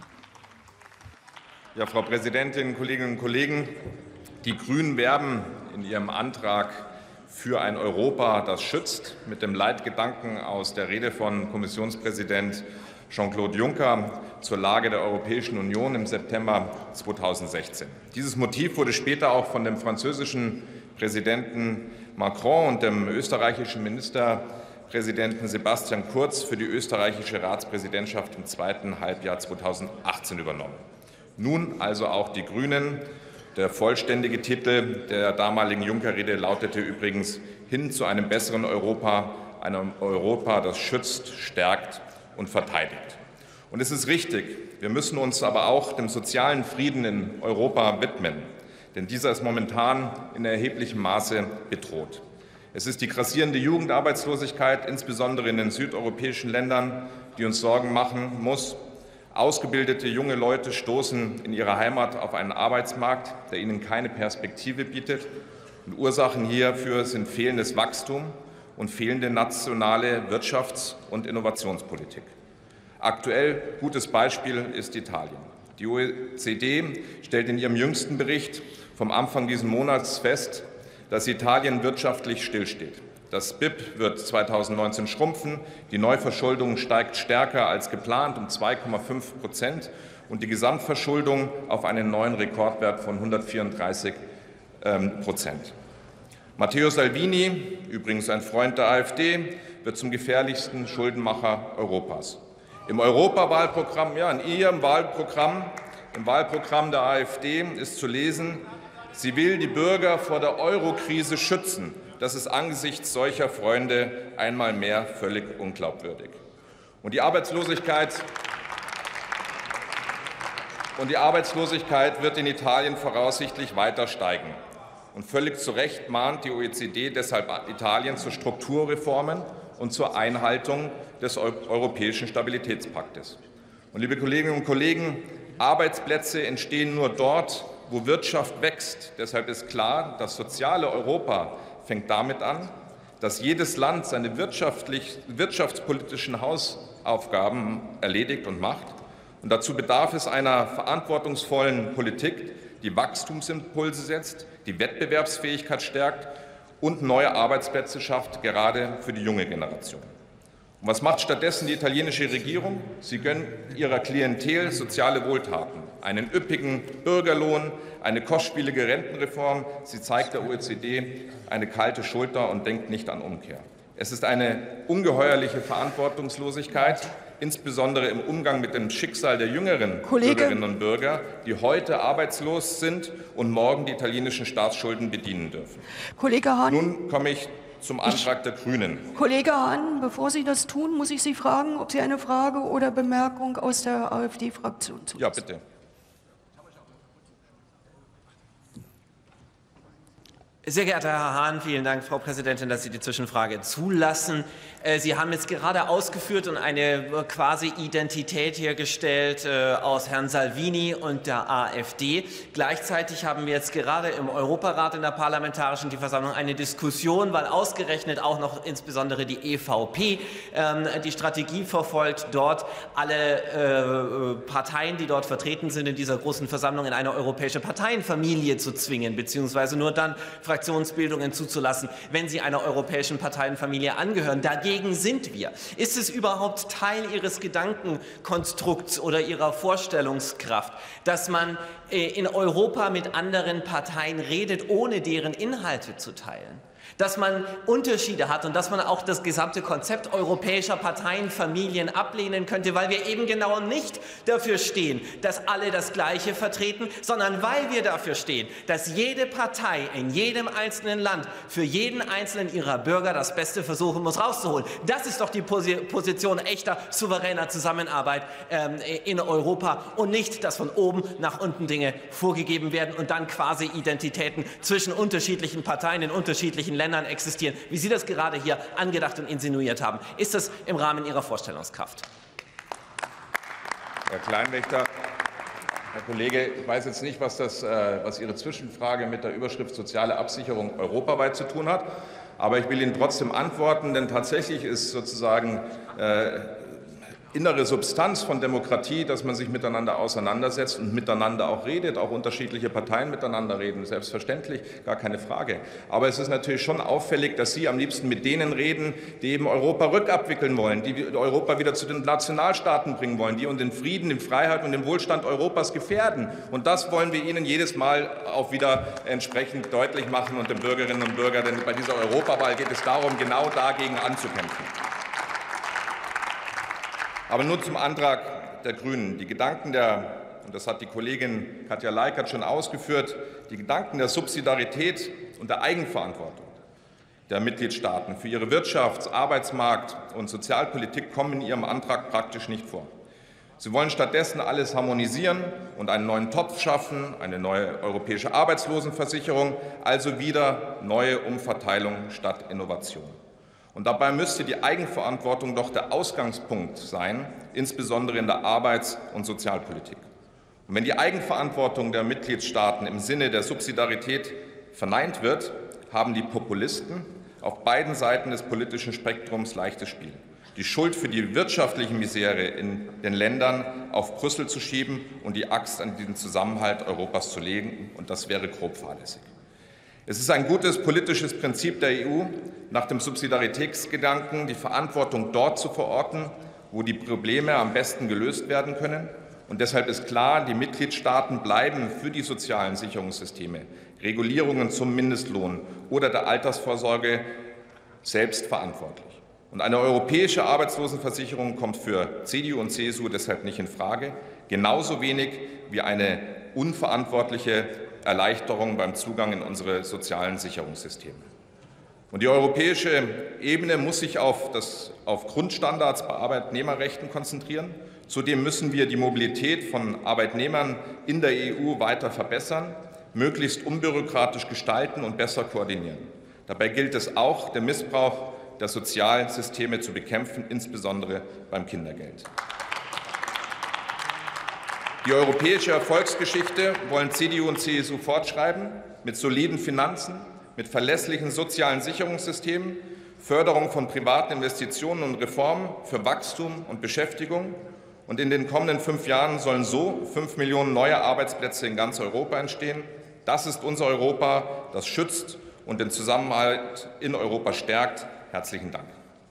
Ja, Frau Präsidentin, Kolleginnen und Kollegen, die Grünen werben in ihrem Antrag für ein Europa, das schützt, mit dem Leitgedanken aus der Rede von Kommissionspräsident Jean-Claude Juncker zur Lage der Europäischen Union im September zweitausendsechzehn. Dieses Motiv wurde später auch von dem französischen Präsidenten Macron und dem österreichischen Ministerpräsidenten Sebastian Kurz für die österreichische Ratspräsidentschaft im zweiten Halbjahr zweitausendachtzehn übernommen. Nun also auch die Grünen. Der vollständige Titel der damaligen Juncker-Rede lautete übrigens hin zu einem besseren Europa, einem Europa, das schützt, stärkt und verteidigt. Und es ist richtig, wir müssen uns aber auch dem sozialen Frieden in Europa widmen, denn dieser ist momentan in erheblichem Maße bedroht. Es ist die grassierende Jugendarbeitslosigkeit, insbesondere in den südeuropäischen Ländern, die uns Sorgen machen muss. Ausgebildete junge Leute stoßen in ihrer Heimat auf einen Arbeitsmarkt, der ihnen keine Perspektive bietet. Und Ursachen hierfür sind fehlendes Wachstum und fehlende nationale Wirtschafts- und Innovationspolitik. Aktuell gutes Beispiel ist Italien. Die O E C D stellt in ihrem jüngsten Bericht vom Anfang dieses Monats fest, dass Italien wirtschaftlich stillsteht. Das B I P wird zweitausendneunzehn schrumpfen, die Neuverschuldung steigt stärker als geplant um zwei Komma fünf Prozent und die Gesamtverschuldung auf einen neuen Rekordwert von hundertvierunddreißig Prozent. Matteo Salvini, übrigens ein Freund der AfD, wird zum gefährlichsten Schuldenmacher Europas. Im Europawahlprogramm, ja, in Ihrem Wahlprogramm Im Wahlprogramm der AfD ist zu lesen, sie will die Bürger vor der Euro-Krise schützen. Das ist angesichts solcher Freunde einmal mehr völlig unglaubwürdig. Und die Arbeitslosigkeit Und die Arbeitslosigkeit wird in Italien voraussichtlich weiter steigen. Und völlig zu Recht mahnt die O E C D deshalb Italien zu Strukturreformen und zur Einhaltung des Europäischen Stabilitätspaktes. Und, liebe Kolleginnen und Kollegen, Arbeitsplätze entstehen nur dort, wo Wirtschaft wächst. Deshalb ist klar, das soziale Europa fängt damit an, dass jedes Land seine wirtschaftlich, wirtschaftspolitischen Hausaufgaben erledigt und macht. Und dazu bedarf es einer verantwortungsvollen Politik, die Wachstumsimpulse setzt, die Wettbewerbsfähigkeit stärkt und neue Arbeitsplätze schafft, gerade für die junge Generation. Und was macht stattdessen die italienische Regierung? Sie gönnt ihrer Klientel soziale Wohltaten, einen üppigen Bürgerlohn, eine kostspielige Rentenreform. Sie zeigt der O E C D eine kalte Schulter und denkt nicht an Umkehr. Es ist eine ungeheuerliche Verantwortungslosigkeit, insbesondere im Umgang mit dem Schicksal der jüngeren Kollege. Bürgerinnen und Bürger, die heute arbeitslos sind und morgen die italienischen Staatsschulden bedienen dürfen. Kollege Hahn. Nun komme ich zum Antrag der Grünen. Kollege Hahn, bevor Sie das tun, muss ich Sie fragen, ob Sie eine Frage oder Bemerkung aus der AfD-Fraktion zulassen. Ja, bitte. Sehr geehrter Herr Hahn, vielen Dank, Frau Präsidentin, dass Sie die Zwischenfrage zulassen. Sie haben jetzt gerade ausgeführt und eine quasi Identität hergestellt aus Herrn Salvini und der AfD. Gleichzeitig haben wir jetzt gerade im Europarat in der Parlamentarischen Versammlung eine Diskussion, weil ausgerechnet auch noch insbesondere die E V P die Strategie verfolgt, dort alle Parteien, die dort vertreten sind in dieser großen Versammlung, in eine europäische Parteienfamilie zu zwingen, beziehungsweise nur dann Fraktionsbildungen zuzulassen, wenn sie einer europäischen Parteienfamilie angehören. Dagegen sind wir. Ist es überhaupt Teil Ihres Gedankenkonstrukts oder Ihrer Vorstellungskraft, dass man in Europa mit anderen Parteien redet, ohne deren Inhalte zu teilen? Dass man Unterschiede hat und dass man auch das gesamte Konzept europäischer Parteienfamilien ablehnen könnte, weil wir eben genau nicht dafür stehen, dass alle das Gleiche vertreten, sondern weil wir dafür stehen, dass jede Partei in jedem einzelnen Land für jeden einzelnen ihrer Bürger das Beste versuchen muss rauszuholen. Das ist doch die Position echter, souveräner Zusammenarbeit ähm, in Europa und nicht, dass von oben nach unten Dinge vorgegeben werden und dann quasi Identitäten zwischen unterschiedlichen Parteien in unterschiedlichen Ländern existieren, wie Sie das gerade hier angedacht und insinuiert haben. Ist das im Rahmen Ihrer Vorstellungskraft? Herr Kleinwächter, Herr Kollege, ich weiß jetzt nicht, was, das, was Ihre Zwischenfrage mit der Überschrift soziale Absicherung europaweit zu tun hat, aber ich will Ihnen trotzdem antworten, denn tatsächlich ist sozusagen äh, innere Substanz von Demokratie, dass man sich miteinander auseinandersetzt und miteinander auch redet, auch unterschiedliche Parteien miteinander reden, selbstverständlich, gar keine Frage. Aber es ist natürlich schon auffällig, dass Sie am liebsten mit denen reden, die eben Europa rückabwickeln wollen, die Europa wieder zu den Nationalstaaten bringen wollen, die und den Frieden, die Freiheit und den Wohlstand Europas gefährden. Und das wollen wir Ihnen jedes Mal auch wieder entsprechend deutlich machen und den Bürgerinnen und Bürgern, denn bei dieser Europawahl geht es darum, genau dagegen anzukämpfen. Aber nun zum Antrag der Grünen. Die Gedanken der, und das hat die Kollegin Katja Leikert schon ausgeführt, die Gedanken der Subsidiarität und der Eigenverantwortung der Mitgliedstaaten für ihre Wirtschafts-, Arbeitsmarkt- und Sozialpolitik kommen in Ihrem Antrag praktisch nicht vor. Sie wollen stattdessen alles harmonisieren und einen neuen Topf schaffen, eine neue europäische Arbeitslosenversicherung, also wieder neue Umverteilung statt Innovation. Und dabei müsste die Eigenverantwortung doch der Ausgangspunkt sein, insbesondere in der Arbeits- und Sozialpolitik. Und wenn die Eigenverantwortung der Mitgliedstaaten im Sinne der Subsidiarität verneint wird, haben die Populisten auf beiden Seiten des politischen Spektrums leichtes Spiel. Die Schuld für die wirtschaftliche Misere in den Ländern auf Brüssel zu schieben und die Axt an den Zusammenhalt Europas zu legen, und das wäre grob fahrlässig. Es ist ein gutes politisches Prinzip der E U, nach dem Subsidiaritätsgedanken die Verantwortung dort zu verorten, wo die Probleme am besten gelöst werden können. Und deshalb ist klar, die Mitgliedstaaten bleiben für die sozialen Sicherungssysteme, Regulierungen zum Mindestlohn oder der Altersvorsorge selbst verantwortlich. Und eine europäische Arbeitslosenversicherung kommt für C D U und C S U deshalb nicht in Frage. Genauso wenig wie eine unverantwortliche Erleichterung beim Zugang in unsere sozialen Sicherungssysteme. Und die europäische Ebene muss sich auf, das, auf Grundstandards bei Arbeitnehmerrechten konzentrieren. Zudem müssen wir die Mobilität von Arbeitnehmern in der E U weiter verbessern, möglichst unbürokratisch gestalten und besser koordinieren. Dabei gilt es auch, den Missbrauch der Sozialsysteme zu bekämpfen, insbesondere beim Kindergeld. Die europäische Erfolgsgeschichte wollen C D U und C S U fortschreiben, mit soliden Finanzen, mit verlässlichen sozialen Sicherungssystemen, Förderung von privaten Investitionen und Reformen für Wachstum und Beschäftigung. Und in den kommenden fünf Jahren sollen so fünf Millionen neue Arbeitsplätze in ganz Europa entstehen. Das ist unser Europa, das schützt und den Zusammenhalt in Europa stärkt. Herzlichen Dank.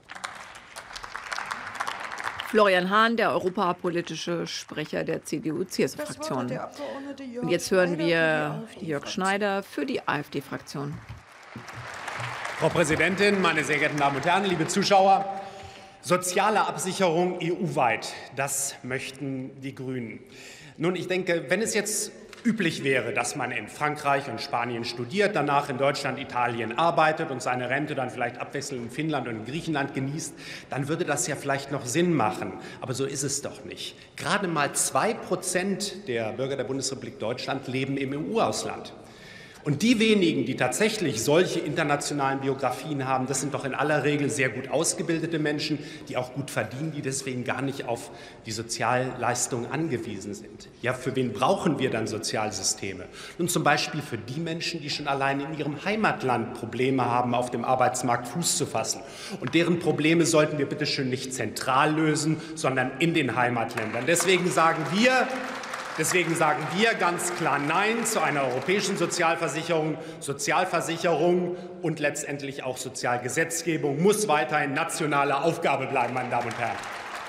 Florian Hahn, der europapolitische Sprecher der C D U C S U-Fraktion. Und jetzt hören wir Jörg Schneider für die AfD-Fraktion. Frau Präsidentin, meine sehr geehrten Damen und Herren, liebe Zuschauer! Soziale Absicherung E U-weit, das möchten die Grünen. Nun, ich denke, wenn es jetzt üblich wäre, dass man in Frankreich und Spanien studiert, danach in Deutschland, Italien arbeitet und seine Rente dann vielleicht abwechselnd in Finnland und in Griechenland genießt, dann würde das ja vielleicht noch Sinn machen. Aber so ist es doch nicht. Gerade mal zwei Prozent der Bürger der Bundesrepublik Deutschland leben im E U-Ausland. Und die wenigen, die tatsächlich solche internationalen Biografien haben, das sind doch in aller Regel sehr gut ausgebildete Menschen, die auch gut verdienen, die deswegen gar nicht auf die Sozialleistungen angewiesen sind. Ja, für wen brauchen wir dann Sozialsysteme? Nun zum Beispiel für die Menschen, die schon allein in ihrem Heimatland Probleme haben, auf dem Arbeitsmarkt Fuß zu fassen. Und deren Probleme sollten wir bitte schön nicht zentral lösen, sondern in den Heimatländern. Deswegen sagen wir, Deswegen sagen wir ganz klar Nein zu einer europäischen Sozialversicherung. Sozialversicherung und letztendlich auch Sozialgesetzgebung muss weiterhin nationale Aufgabe bleiben, meine Damen und Herren.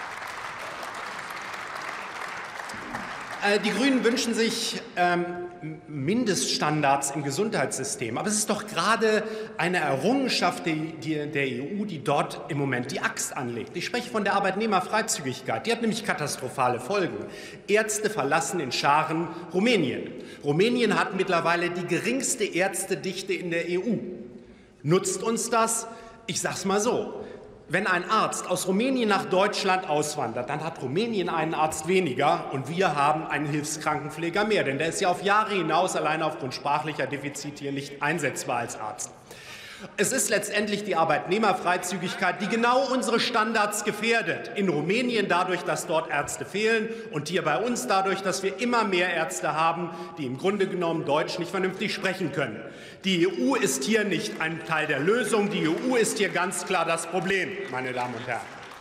Die Grünen wünschen sich ähm, Mindeststandards im Gesundheitssystem. Aber es ist doch gerade eine Errungenschaft die, die, der E U, die dort im Moment die Axt anlegt. Ich spreche von der Arbeitnehmerfreizügigkeit. Die hat nämlich katastrophale Folgen. Ärzte verlassen in Scharen Rumänien. Rumänien hat mittlerweile die geringste Ärztedichte in der E U. Nutzt uns das? Ich sage es mal so. Wenn ein Arzt aus Rumänien nach Deutschland auswandert, dann hat Rumänien einen Arzt weniger und wir haben einen Hilfskrankenpfleger mehr. Denn der ist ja auf Jahre hinaus allein aufgrund sprachlicher Defizite hier nicht einsetzbar als Arzt. Es ist letztendlich die Arbeitnehmerfreizügigkeit, die genau unsere Standards gefährdet. In Rumänien dadurch, dass dort Ärzte fehlen und hier bei uns dadurch, dass wir immer mehr Ärzte haben, die im Grunde genommen Deutsch nicht vernünftig sprechen können. Die E U ist hier nicht ein Teil der Lösung, die E U ist hier ganz klar das Problem, meine Damen und Herren.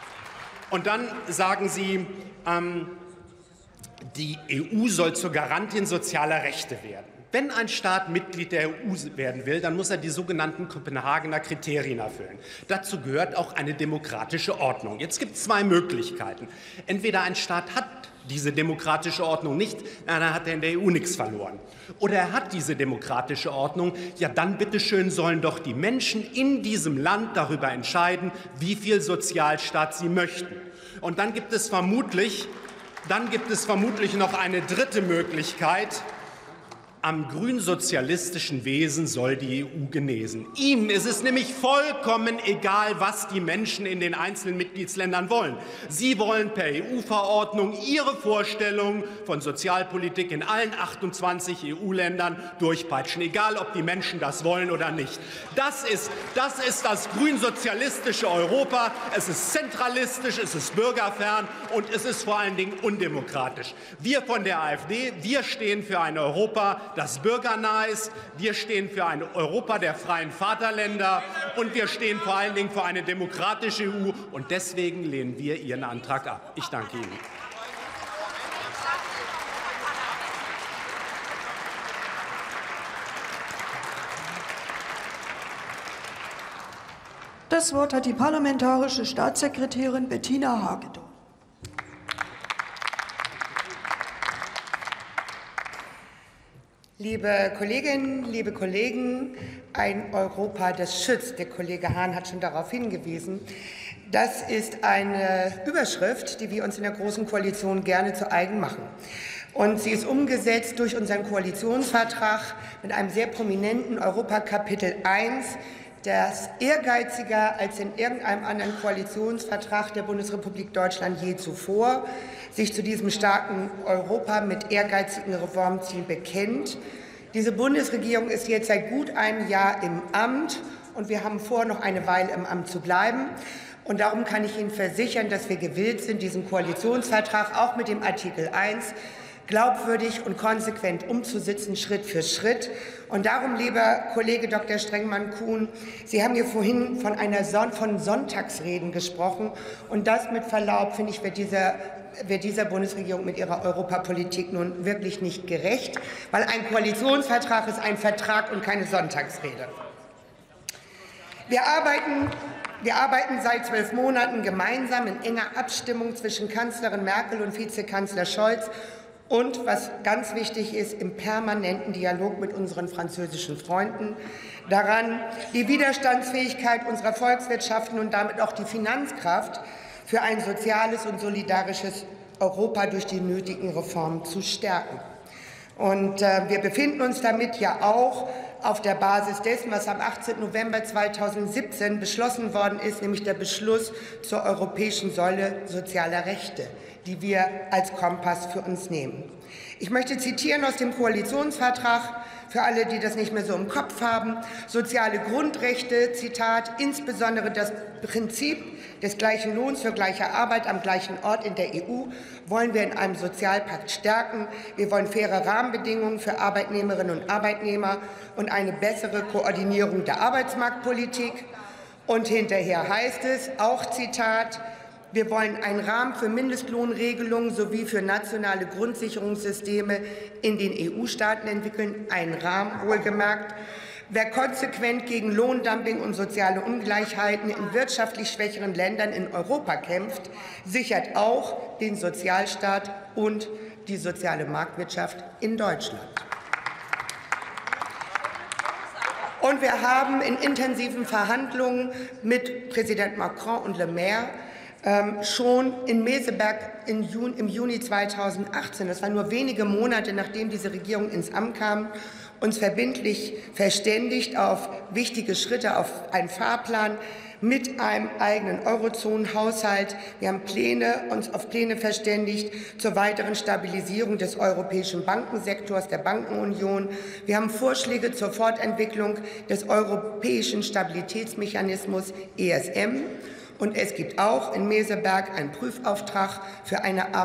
Und dann sagen Sie, ähm, die E U soll zur Garantin sozialer Rechte werden. Wenn ein Staat Mitglied der E U werden will, dann muss er die sogenannten Kopenhagener Kriterien erfüllen. Dazu gehört auch eine demokratische Ordnung. Jetzt gibt es zwei Möglichkeiten. Entweder ein Staat hat diese demokratische Ordnung nicht, dann hat er in der E U nichts verloren. Oder er hat diese demokratische Ordnung, ja dann bitteschön sollen doch die Menschen in diesem Land darüber entscheiden, wie viel Sozialstaat sie möchten. Und dann gibt es vermutlich, dann gibt es vermutlich noch eine dritte Möglichkeit. Am grünsozialistischen Wesen soll die E U genesen. Ihnen ist es nämlich vollkommen egal, was die Menschen in den einzelnen Mitgliedsländern wollen. Sie wollen per E U-Verordnung ihre Vorstellungen von Sozialpolitik in allen achtundzwanzig E U-Ländern durchpeitschen, egal ob die Menschen das wollen oder nicht. Das ist, das ist das grünsozialistische Europa. Es ist zentralistisch, es ist bürgerfern und es ist vor allen Dingen undemokratisch. Wir von der AfD, wir stehen für ein Europa, das bürgernah ist. Wir stehen für ein Europa der freien Vaterländer und wir stehen vor allen Dingen für eine demokratische E U. Und deswegen lehnen wir Ihren Antrag ab. Ich danke Ihnen. Das Wort hat die parlamentarische Staatssekretärin Bettina Hagedorn. Liebe Kolleginnen, liebe Kollegen, ein Europa, das schützt. Der Kollege Hahn hat schon darauf hingewiesen. Das ist eine Überschrift, die wir uns in der Großen Koalition gerne zu eigen machen. Und sie ist umgesetzt durch unseren Koalitionsvertrag mit einem sehr prominenten Europakapitel eins, das ehrgeiziger als in irgendeinem anderen Koalitionsvertrag der Bundesrepublik Deutschland je zuvor sich zu diesem starken Europa mit ehrgeizigen Reformzielen bekennt. Diese Bundesregierung ist jetzt seit gut einem Jahr im Amt und wir haben vor, noch eine Weile im Amt zu bleiben. Und darum kann ich Ihnen versichern, dass wir gewillt sind, diesen Koalitionsvertrag auch mit dem Artikel eins glaubwürdig und konsequent umzusetzen, Schritt für Schritt. Und darum, lieber Kollege Doktor Strengmann-Kuhn, Sie haben hier vorhin von einer Son von Sonntagsreden gesprochen. Und das, mit Verlaub, finde ich, wird dieser, wird dieser Bundesregierung mit ihrer Europapolitik nun wirklich nicht gerecht, weil ein Koalitionsvertrag ist ein Vertrag und keine Sonntagsrede. Wir arbeiten Wir arbeiten seit zwölf Monaten gemeinsam in enger Abstimmung zwischen Kanzlerin Merkel und Vizekanzler Scholz und, was ganz wichtig ist, im permanenten Dialog mit unseren französischen Freunden daran, die Widerstandsfähigkeit unserer Volkswirtschaften und damit auch die Finanzkraft für ein soziales und solidarisches Europa durch die nötigen Reformen zu stärken. Und äh, wir befinden uns damit ja auch auf der Basis dessen, was am achtzehnten November zweitausendsiebzehn beschlossen worden ist, nämlich der Beschluss zur europäischen Säule sozialer Rechte, die wir als Kompass für uns nehmen. Ich möchte zitieren aus dem Koalitionsvertrag für alle, die das nicht mehr so im Kopf haben. Soziale Grundrechte, Zitat, insbesondere das Prinzip des gleichen Lohns für gleiche Arbeit am gleichen Ort in der E U wollen wir in einem Sozialpakt stärken. Wir wollen faire Rahmenbedingungen für Arbeitnehmerinnen und Arbeitnehmer und eine bessere Koordinierung der Arbeitsmarktpolitik. Und hinterher heißt es, auch Zitat, wir wollen einen Rahmen für Mindestlohnregelungen sowie für nationale Grundsicherungssysteme in den E U-Staaten entwickeln, einen Rahmen wohlgemerkt. Wer konsequent gegen Lohndumping und soziale Ungleichheiten in wirtschaftlich schwächeren Ländern in Europa kämpft, sichert auch den Sozialstaat und die soziale Marktwirtschaft in Deutschland. Und wir haben in intensiven Verhandlungen mit Präsident Macron und Le Maire ähm, schon in Meseberg in Juni, im Juni zweitausendachtzehn, das war nur wenige Monate, nachdem diese Regierung ins Amt kam, uns verbindlich verständigt auf wichtige Schritte, auf einen Fahrplan mit einem eigenen Eurozonenhaushalt. Wir haben Pläne, uns auf Pläne verständigt zur weiteren Stabilisierung des europäischen Bankensektors, der Bankenunion. Wir haben Vorschläge zur Fortentwicklung des europäischen Stabilitätsmechanismus E S M. Und es gibt auch in Meseberg einen Prüfauftrag für eine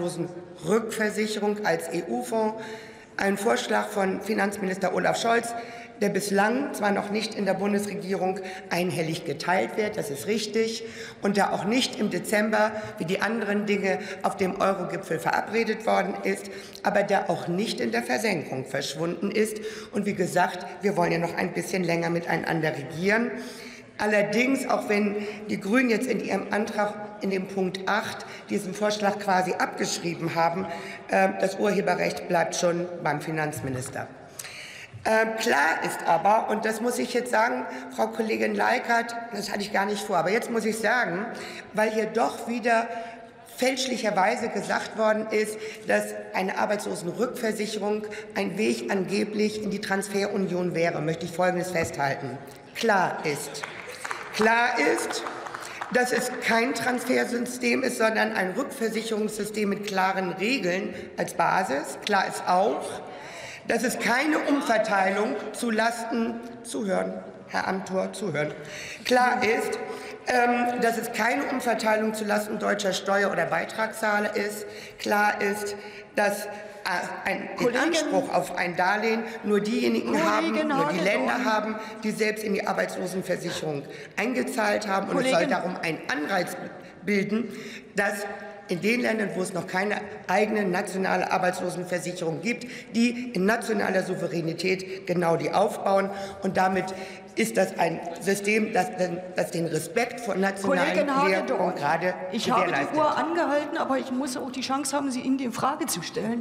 Arbeitslosenrückversicherung als E U-Fonds. Ein Vorschlag von Finanzminister Olaf Scholz, der bislang zwar noch nicht in der Bundesregierung einhellig geteilt wird, das ist richtig, und der auch nicht im Dezember wie die anderen Dinge auf dem Euro-Gipfel verabredet worden ist, aber der auch nicht in der Versenkung verschwunden ist. Und wie gesagt, wir wollen ja noch ein bisschen länger miteinander regieren. Allerdings, auch wenn die Grünen jetzt in ihrem Antrag in dem Punkt acht diesen Vorschlag quasi abgeschrieben haben, äh, das Urheberrecht bleibt schon beim Finanzminister. Äh, klar ist aber, und das muss ich jetzt sagen, Frau Kollegin Leikert, das hatte ich gar nicht vor, aber jetzt muss ich sagen, weil hier doch wieder fälschlicherweise gesagt worden ist, dass eine Arbeitslosenrückversicherung ein Weg angeblich in die Transferunion wäre, möchte ich Folgendes festhalten. Klar ist, klar ist, dass es kein Transfersystem ist, sondern ein Rückversicherungssystem mit klaren Regeln als Basis. Klar ist auch, dass es keine Umverteilung zu Lasten, zuhören, Herr Amthor, zuhören. Klar ist, ähm, dass es keine Umverteilung zu Lasten deutscher Steuer- oder Beitragszahler ist. Klar ist, dass ein den Anspruch auf ein Darlehen nur diejenigen Kollegin haben, nur die Länder haben, die selbst in die Arbeitslosenversicherung eingezahlt haben. Und Kollegin. Es soll darum einen Anreiz bilden, dass in den Ländern, wo es noch keine eigene nationale Arbeitslosenversicherung gibt, die in nationaler Souveränität genau die aufbauen. Und damit ist das ein System, das, das den Respekt vor nationalen Lehrern gerade Ich habe die Uhr angehalten, aber ich muss auch die Chance haben, Sie Ihnen die Frage zu stellen,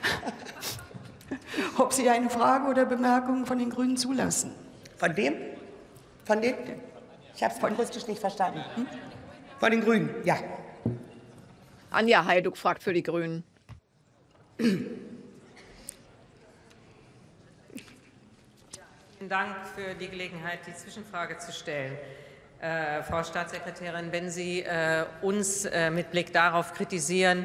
ob Sie eine Frage oder Bemerkung von den Grünen zulassen. Von wem? Von dem? Ich habe es akustisch nicht verstanden. Hm? Von den Grünen, ja. Anja Hajduk fragt für die Grünen. Vielen Dank für die Gelegenheit, die Zwischenfrage zu stellen. Äh, Frau Staatssekretärin, wenn Sie äh, uns äh, mit Blick darauf kritisieren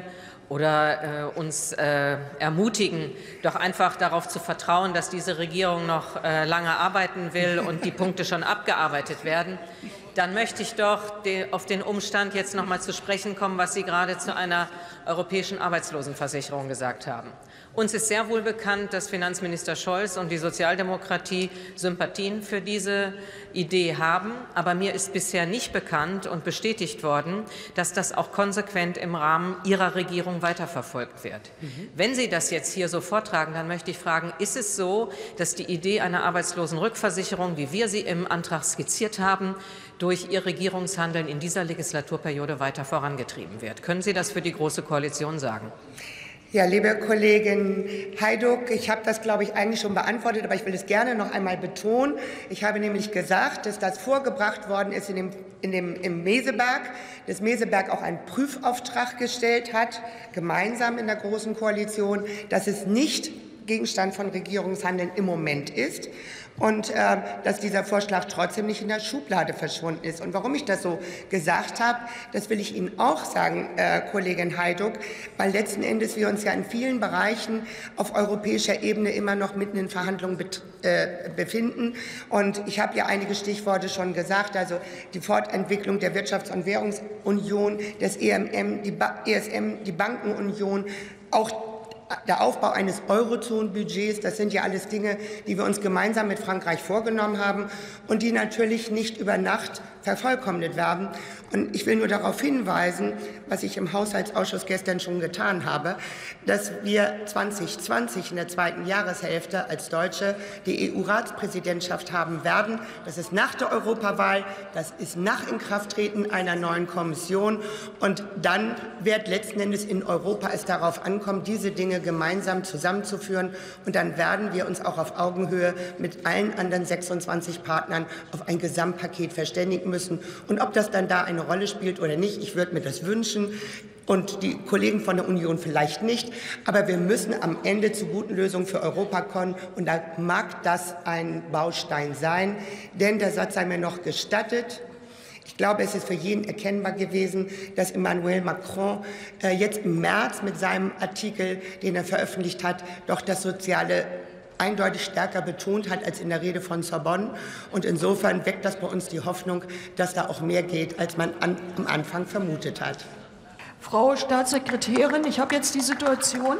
oder äh, uns äh, ermutigen, doch einfach darauf zu vertrauen, dass diese Regierung noch äh, lange arbeiten will und die Punkte schon abgearbeitet werden, dann möchte ich doch de, auf den Umstand jetzt noch mal zu sprechen kommen, was Sie gerade zu einer europäischen Arbeitslosenversicherung gesagt haben. Uns ist sehr wohl bekannt, dass Finanzminister Scholz und die Sozialdemokratie Sympathien für diese Idee haben. Aber mir ist bisher nicht bekannt und bestätigt worden, dass das auch konsequent im Rahmen Ihrer Regierung weiterverfolgt wird. Mhm. Wenn Sie das jetzt hier so vortragen, dann möchte ich fragen, ist es so, dass die Idee einer Arbeitslosenrückversicherung, wie wir sie im Antrag skizziert haben, durch Ihr Regierungshandeln in dieser Legislaturperiode weiter vorangetrieben wird? Können Sie das für die Große Koalition sagen? Ja, liebe Kollegin Hajduk, ich habe das, glaube ich, eigentlich schon beantwortet, aber ich will es gerne noch einmal betonen. Ich habe nämlich gesagt, dass das vorgebracht worden ist in dem, in dem, im Meseberg, dass Meseberg auch einen Prüfauftrag gestellt hat, gemeinsam in der Großen Koalition, dass es nicht Gegenstand von Regierungshandeln im Moment ist. Und äh, dass dieser Vorschlag trotzdem nicht in der Schublade verschwunden ist. Und warum ich das so gesagt habe, das will ich Ihnen auch sagen, äh, Kollegin Hajduk, weil letzten Endes wir uns ja in vielen Bereichen auf europäischer Ebene immer noch mitten in Verhandlungen äh, befinden. Und ich habe ja einige Stichworte schon gesagt, also die Fortentwicklung der Wirtschafts- und Währungsunion, des E M M, die ba E S M, die Bankenunion, auch der Aufbau eines Eurozonenbudgets, das sind ja alles Dinge, die wir uns gemeinsam mit Frankreich vorgenommen haben und die natürlich nicht über Nacht vervollkommnet werden. Und ich will nur darauf hinweisen, was ich im Haushaltsausschuss gestern schon getan habe, dass wir zwanzig zwanzig in der zweiten Jahreshälfte als Deutsche die E U-Ratspräsidentschaft haben werden. Das ist nach der Europawahl, das ist nach Inkrafttreten einer neuen Kommission. Und dann wird letzten Endes in Europa es darauf ankommen, diese Dinge gemeinsam zusammenzuführen. Und dann werden wir uns auch auf Augenhöhe mit allen anderen sechsundzwanzig Partnern auf ein Gesamtpaket verständigen müssen. Und ob das dann da eine Rolle spielt oder nicht, ich würde mir das wünschen. Und die Kollegen von der Union vielleicht nicht. Aber wir müssen am Ende zu guten Lösungen für Europa kommen. Und da mag das ein Baustein sein. Denn der Satz sei mir noch gestattet. Ich glaube, es ist für jeden erkennbar gewesen, dass Emmanuel Macron äh, jetzt im März mit seinem Artikel, den er veröffentlicht hat, doch das Soziale eindeutig stärker betont hat als in der Rede von Sorbonne. Und insofern weckt das bei uns die Hoffnung, dass da auch mehr geht, als man an, am Anfang vermutet hat. Frau Staatssekretärin, ich habe jetzt die Situation,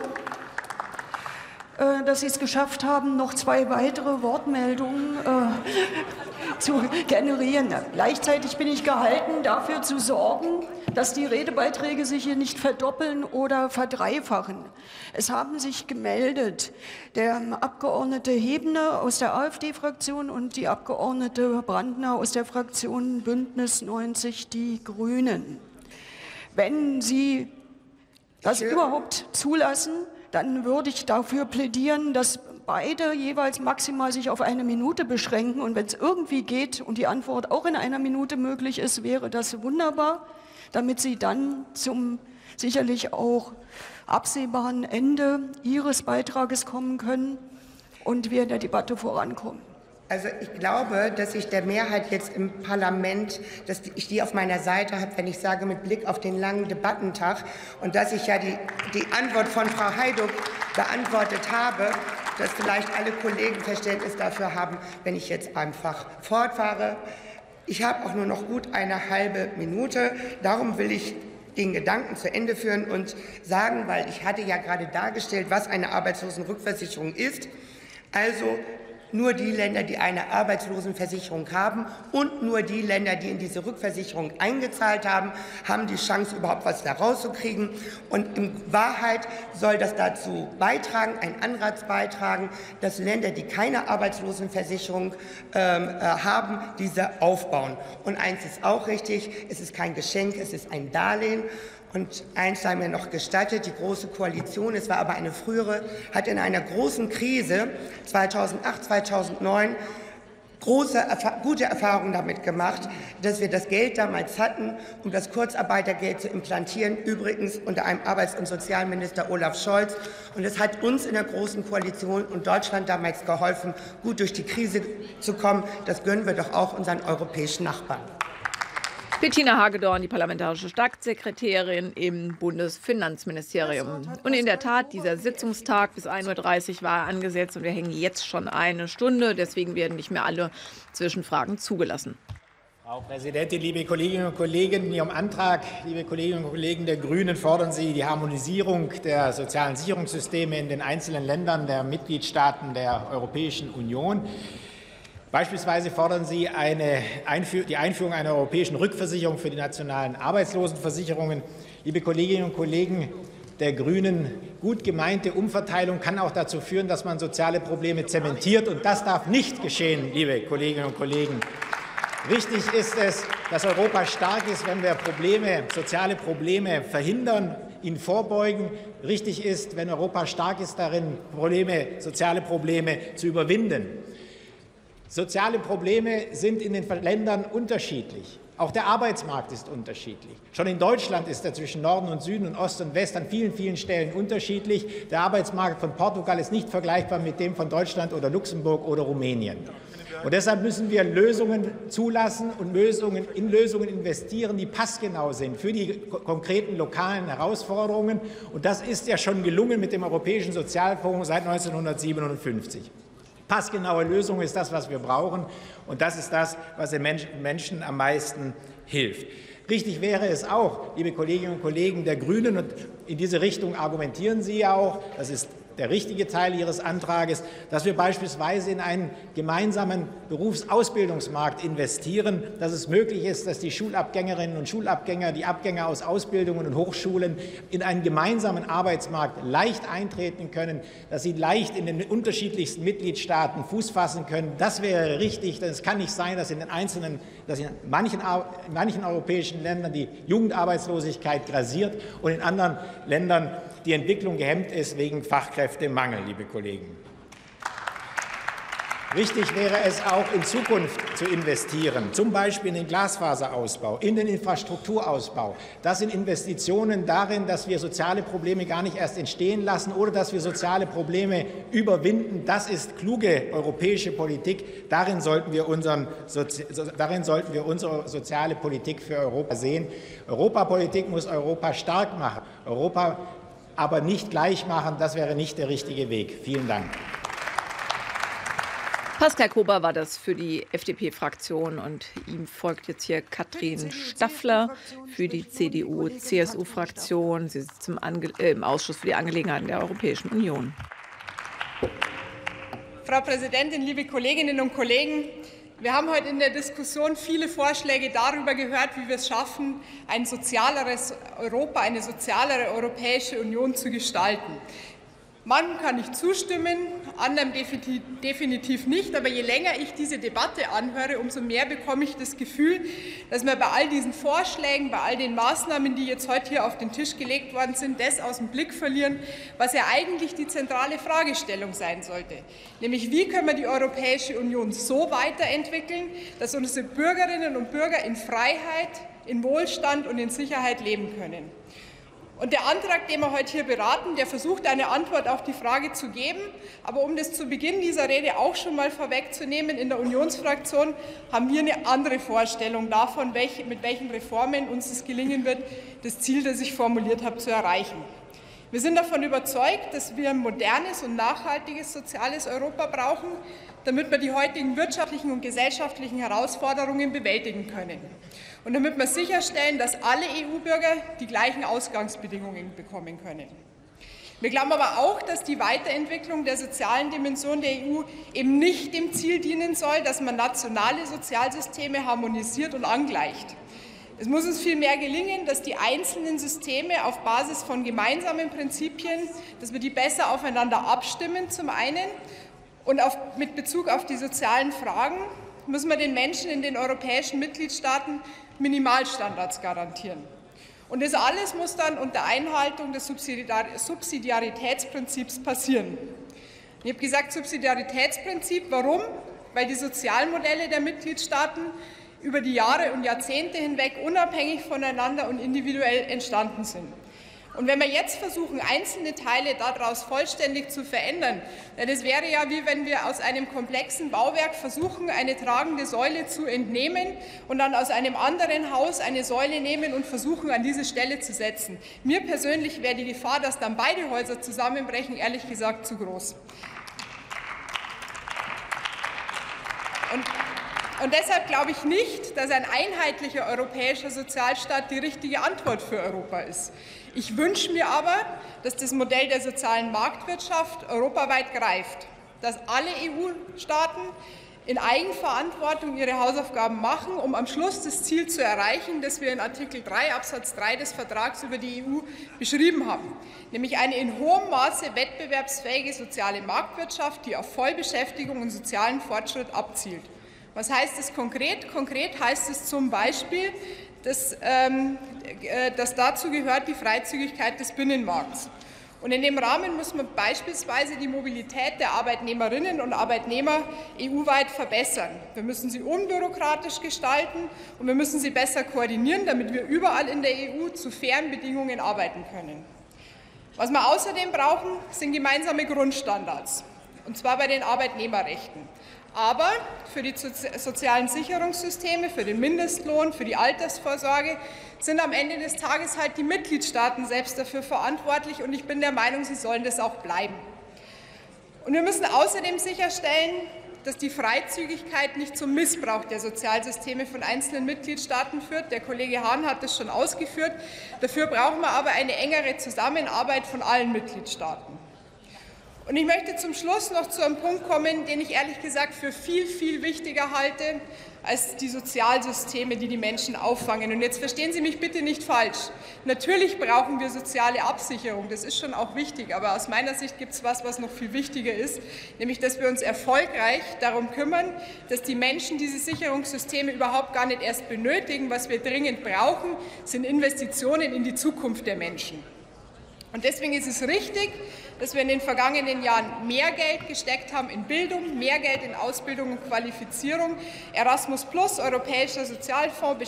äh, dass Sie es geschafft haben, noch zwei weitere Wortmeldungen äh, zu generieren. Gleichzeitig bin ich gehalten, dafür zu sorgen, dass die Redebeiträge sich hier nicht verdoppeln oder verdreifachen. Es haben sich gemeldet der Abgeordnete Hebner aus der AfD-Fraktion und die Abgeordnete Brandner aus der Fraktion Bündnis neunzig Die Grünen. Wenn Sie das überhaupt zulassen, dann würde ich dafür plädieren, dass beide jeweils maximal sich auf eine Minute beschränken. Und wenn es irgendwie geht und die Antwort auch in einer Minute möglich ist, wäre das wunderbar, damit Sie dann zum sicherlich auch absehbaren Ende Ihres Beitrages kommen können und wir in der Debatte vorankommen. Also ich glaube, dass ich der Mehrheit jetzt im Parlament, dass ich die auf meiner Seite habe, wenn ich sage, mit Blick auf den langen Debattentag und dass ich ja die, die Antwort von Frau Hajduk beantwortet habe, dass vielleicht alle Kollegen Verständnis dafür haben, wenn ich jetzt einfach fortfahre. Ich habe auch nur noch gut eine halbe Minute. Darum will ich den Gedanken zu Ende führen und sagen, weil ich hatte ja gerade dargestellt, was eine Arbeitslosenrückversicherung ist. Also nur die Länder, die eine Arbeitslosenversicherung haben und nur die Länder, die in diese Rückversicherung eingezahlt haben, haben die Chance, überhaupt was da rauszukriegen. Und in Wahrheit soll das dazu beitragen, einen Anreiz beitragen, dass Länder, die keine Arbeitslosenversicherung ähm, äh, haben, diese aufbauen. Und eins ist auch richtig, es ist kein Geschenk, es ist ein Darlehen. Und eins sei mir noch gestattet, die Große Koalition, es war aber eine frühere, hat in einer großen Krise zweitausendacht, zweitausendneun große, gute Erfahrungen damit gemacht, dass wir das Geld damals hatten, um das Kurzarbeitergeld zu implantieren, übrigens unter einem Arbeits- und Sozialminister Olaf Scholz. Und es hat uns in der Großen Koalition und Deutschland damals geholfen, gut durch die Krise zu kommen. Das gönnen wir doch auch unseren europäischen Nachbarn. Bettina Hagedorn, die parlamentarische Staatssekretärin im Bundesfinanzministerium. Und in der Tat, dieser Sitzungstag bis ein Uhr dreißig war angesetzt und wir hängen jetzt schon eine Stunde. Deswegen werden nicht mehr alle Zwischenfragen zugelassen. Frau Präsidentin, liebe Kolleginnen und Kollegen! In Ihrem Antrag, liebe Kolleginnen und Kollegen der Grünen, fordern Sie die Harmonisierung der sozialen Sicherungssysteme in den einzelnen Ländern der Mitgliedstaaten der Europäischen Union. Beispielsweise fordern Sie eine Einführ- die Einführung einer europäischen Rückversicherung für die nationalen Arbeitslosenversicherungen. Liebe Kolleginnen und Kollegen der Grünen, gut gemeinte Umverteilung kann auch dazu führen, dass man soziale Probleme zementiert. Und das darf nicht geschehen, liebe Kolleginnen und Kollegen. Wichtig ist es, dass Europa stark ist, wenn wir Probleme, soziale Probleme verhindern, ihnen vorbeugen. Richtig ist, wenn Europa stark ist darin, Probleme, soziale Probleme zu überwinden. Soziale Probleme sind in den Ländern unterschiedlich. Auch der Arbeitsmarkt ist unterschiedlich. Schon in Deutschland ist er zwischen Norden und Süden und Ost und West an vielen, vielen Stellen unterschiedlich. Der Arbeitsmarkt von Portugal ist nicht vergleichbar mit dem von Deutschland oder Luxemburg oder Rumänien. Und deshalb müssen wir Lösungen zulassen und Lösungen, in Lösungen investieren, die passgenau sind für die konkreten lokalen Herausforderungen. Und das ist ja schon gelungen mit dem Europäischen Sozialfonds seit neunzehnhundertsiebenundfünfzig. Passgenaue Lösung ist das, was wir brauchen, und das ist das, was den Menschen am meisten hilft. Richtig wäre es auch, liebe Kolleginnen und Kollegen der Grünen, und in diese Richtung argumentieren Sie ja auch, das ist der richtige Teil Ihres Antrages, dass wir beispielsweise in einen gemeinsamen Berufsausbildungsmarkt investieren, dass es möglich ist, dass die Schulabgängerinnen und Schulabgänger, die Abgänger aus Ausbildungen und Hochschulen in einen gemeinsamen Arbeitsmarkt leicht eintreten können, dass sie leicht in den unterschiedlichsten Mitgliedstaaten Fuß fassen können. Das wäre richtig, denn es kann nicht sein, dass in den einzelnen, dass in manchen, in manchen europäischen Ländern die Jugendarbeitslosigkeit grassiert und in anderen Ländern die Entwicklung gehemmt ist wegen Fachkräftemangel, liebe Kollegen. Wichtig wäre es auch, in Zukunft zu investieren, zum Beispiel in den Glasfaserausbau, in den Infrastrukturausbau. Das sind Investitionen darin, dass wir soziale Probleme gar nicht erst entstehen lassen oder dass wir soziale Probleme überwinden. Das ist kluge europäische Politik. Darin sollten wir, unseren, darin sollten wir unsere soziale Politik für Europa sehen. Europapolitik muss Europa stark machen, Europa aber nicht gleich machen. Das wäre nicht der richtige Weg. Vielen Dank. Pascal Kober war das für die F D P-Fraktion, und ihm folgt jetzt hier Katrin Staffler für die C D U C S U-Fraktion. Sie sitzt im, Ange äh, im Ausschuss für die Angelegenheiten der Europäischen Union. Frau Präsidentin, liebe Kolleginnen und Kollegen! Wir haben heute in der Diskussion viele Vorschläge darüber gehört, wie wir es schaffen, ein sozialeres Europa, eine sozialere Europäische Union zu gestalten. Manchem kann ich zustimmen, anderem definitiv nicht. Aber je länger ich diese Debatte anhöre, umso mehr bekomme ich das Gefühl, dass wir bei all diesen Vorschlägen, bei all den Maßnahmen, die jetzt heute hier auf den Tisch gelegt worden sind, das aus dem Blick verlieren, was ja eigentlich die zentrale Fragestellung sein sollte. Nämlich, wie können wir die Europäische Union so weiterentwickeln, dass unsere Bürgerinnen und Bürger in Freiheit, in Wohlstand und in Sicherheit leben können. Und der Antrag, den wir heute hier beraten, der versucht, eine Antwort auf die Frage zu geben. Aber um das zu Beginn dieser Rede auch schon mal vorwegzunehmen, in der Unionsfraktion haben wir eine andere Vorstellung davon, welche, mit welchen Reformen uns es gelingen wird, das Ziel, das ich formuliert habe, zu erreichen. Wir sind davon überzeugt, dass wir ein modernes und nachhaltiges soziales Europa brauchen, damit wir die heutigen wirtschaftlichen und gesellschaftlichen Herausforderungen bewältigen können. Und damit wir sicherstellen, dass alle E U-Bürger die gleichen Ausgangsbedingungen bekommen können. Wir glauben aber auch, dass die Weiterentwicklung der sozialen Dimension der E U eben nicht dem Ziel dienen soll, dass man nationale Sozialsysteme harmonisiert und angleicht. Es muss uns vielmehr gelingen, dass die einzelnen Systeme auf Basis von gemeinsamen Prinzipien, dass wir die besser aufeinander abstimmen zum einen, und auf, mit Bezug auf die sozialen Fragen müssen wir den Menschen in den europäischen Mitgliedstaaten Minimalstandards garantieren. Und das alles muss dann unter Einhaltung des Subsidiaritätsprinzips passieren. Ich habe gesagt Subsidiaritätsprinzip. Warum? weil die Sozialmodelle der Mitgliedstaaten über die Jahre und Jahrzehnte hinweg unabhängig voneinander und individuell entstanden sind. Und wenn wir jetzt versuchen, einzelne Teile daraus vollständig zu verändern, das wäre ja, wie wenn wir aus einem komplexen Bauwerk versuchen, eine tragende Säule zu entnehmen und dann aus einem anderen Haus eine Säule nehmen und versuchen, an diese Stelle zu setzen. Mir persönlich wäre die Gefahr, dass dann beide Häuser zusammenbrechen, ehrlich gesagt zu groß. Und Und deshalb glaube ich nicht, dass ein einheitlicher europäischer Sozialstaat die richtige Antwort für Europa ist. Ich wünsche mir aber, dass das Modell der sozialen Marktwirtschaft europaweit greift, dass alle E U-Staaten in Eigenverantwortung ihre Hausaufgaben machen, um am Schluss das Ziel zu erreichen, das wir in Artikel drei Absatz drei des Vertrags über die E U beschrieben haben, nämlich eine in hohem Maße wettbewerbsfähige soziale Marktwirtschaft, die auf Vollbeschäftigung und sozialen Fortschritt abzielt. Was heißt das konkret? Konkret heißt es zum Beispiel, dass, ähm, dass dazu gehört die Freizügigkeit des Binnenmarkts. Und in dem Rahmen muss man beispielsweise die Mobilität der Arbeitnehmerinnen und Arbeitnehmer E U-weit verbessern. Wir müssen sie unbürokratisch gestalten und wir müssen sie besser koordinieren, damit wir überall in der E U zu fairen Bedingungen arbeiten können. Was wir außerdem brauchen, sind gemeinsame Grundstandards, und zwar bei den Arbeitnehmerrechten. Aber für die sozialen Sicherungssysteme, für den Mindestlohn, für die Altersvorsorge sind am Ende des Tages halt die Mitgliedstaaten selbst dafür verantwortlich, und ich bin der Meinung, sie sollen das auch bleiben. Und wir müssen außerdem sicherstellen, dass die Freizügigkeit nicht zum Missbrauch der Sozialsysteme von einzelnen Mitgliedstaaten führt. Der Kollege Hahn hat das schon ausgeführt. Dafür brauchen wir aber eine engere Zusammenarbeit von allen Mitgliedstaaten. Und ich möchte zum Schluss noch zu einem Punkt kommen, den ich ehrlich gesagt für viel, viel wichtiger halte als die Sozialsysteme, die die Menschen auffangen. Und jetzt verstehen Sie mich bitte nicht falsch. Natürlich brauchen wir soziale Absicherung, das ist schon auch wichtig. Aber aus meiner Sicht gibt es etwas, was noch viel wichtiger ist, nämlich dass wir uns erfolgreich darum kümmern, dass die Menschen diese Sicherungssysteme überhaupt gar nicht erst benötigen. Was wir dringend brauchen, sind Investitionen in die Zukunft der Menschen. Und deswegen ist es richtig, dass wir in den vergangenen Jahren mehr Geld gesteckt haben in Bildung, mehr Geld in Ausbildung und Qualifizierung, Erasmus plus, Europäischer Sozialfonds,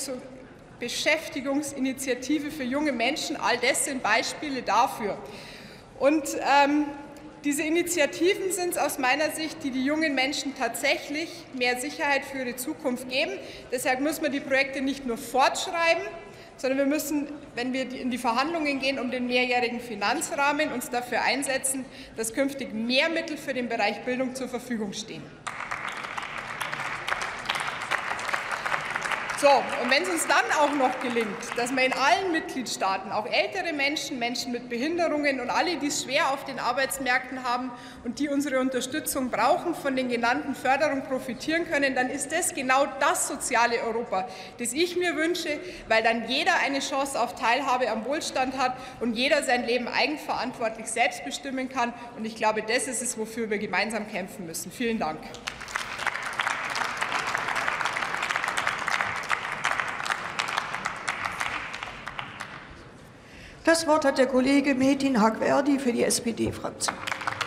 Beschäftigungsinitiative für junge Menschen, all das sind Beispiele dafür. Und ähm, diese Initiativen sind es aus meiner Sicht, die die jungen Menschen tatsächlich mehr Sicherheit für ihre Zukunft geben. Deshalb müssen wir die Projekte nicht nur fortschreiben, sondern wir müssen, wenn wir in die Verhandlungen gehen um den mehrjährigen Finanzrahmen, uns dafür einsetzen, dass künftig mehr Mittel für den Bereich Bildung zur Verfügung stehen. So, und wenn es uns dann auch noch gelingt, dass wir in allen Mitgliedstaaten, auch ältere Menschen, Menschen mit Behinderungen und alle, die es schwer auf den Arbeitsmärkten haben und die unsere Unterstützung brauchen, von den genannten Förderungen profitieren können, dann ist das genau das soziale Europa, das ich mir wünsche, weil dann jeder eine Chance auf Teilhabe am Wohlstand hat und jeder sein Leben eigenverantwortlich selbst bestimmen kann. Und ich glaube, das ist es, wofür wir gemeinsam kämpfen müssen. Vielen Dank. Das Wort hat der Kollege Metin Hagverdi für die S P D-Fraktion.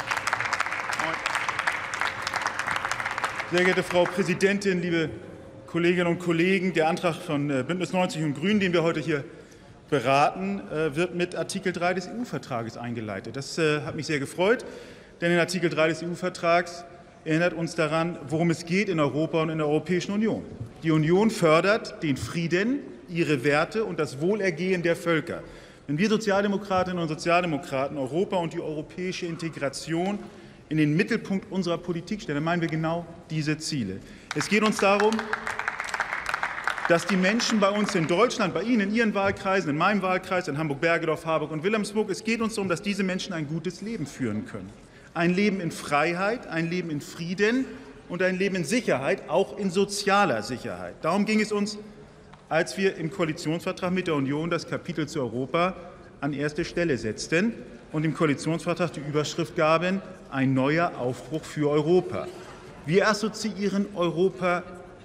Sehr geehrte Frau Präsidentin, liebe Kolleginnen und Kollegen! Der Antrag von Bündnis neunzig und Grünen, den wir heute hier beraten, wird mit Artikel drei des E U-Vertrages eingeleitet. Das hat mich sehr gefreut, denn in Artikel drei des E U-Vertrags erinnert uns daran, worum es geht in Europa und in der Europäischen Union. Die Union fördert den Frieden, ihre Werte und das Wohlergehen der Völker. Wenn wir Sozialdemokratinnen und Sozialdemokraten Europa und die europäische Integration in den Mittelpunkt unserer Politik stellen, dann meinen wir genau diese Ziele. Es geht uns darum, dass die Menschen bei uns in Deutschland, bei Ihnen, in Ihren Wahlkreisen, in meinem Wahlkreis, in Hamburg, Bergedorf, Harburg und Wilhelmsburg, es geht uns darum, dass diese Menschen ein gutes Leben führen können. Ein Leben in Freiheit, ein Leben in Frieden und ein Leben in Sicherheit, auch in sozialer Sicherheit. Darum ging es uns, als wir im Koalitionsvertrag mit der Union das Kapitel zu Europa an erste Stelle setzten und im Koalitionsvertrag die Überschrift gaben, ein neuer Aufbruch für Europa. Wir assoziieren Europa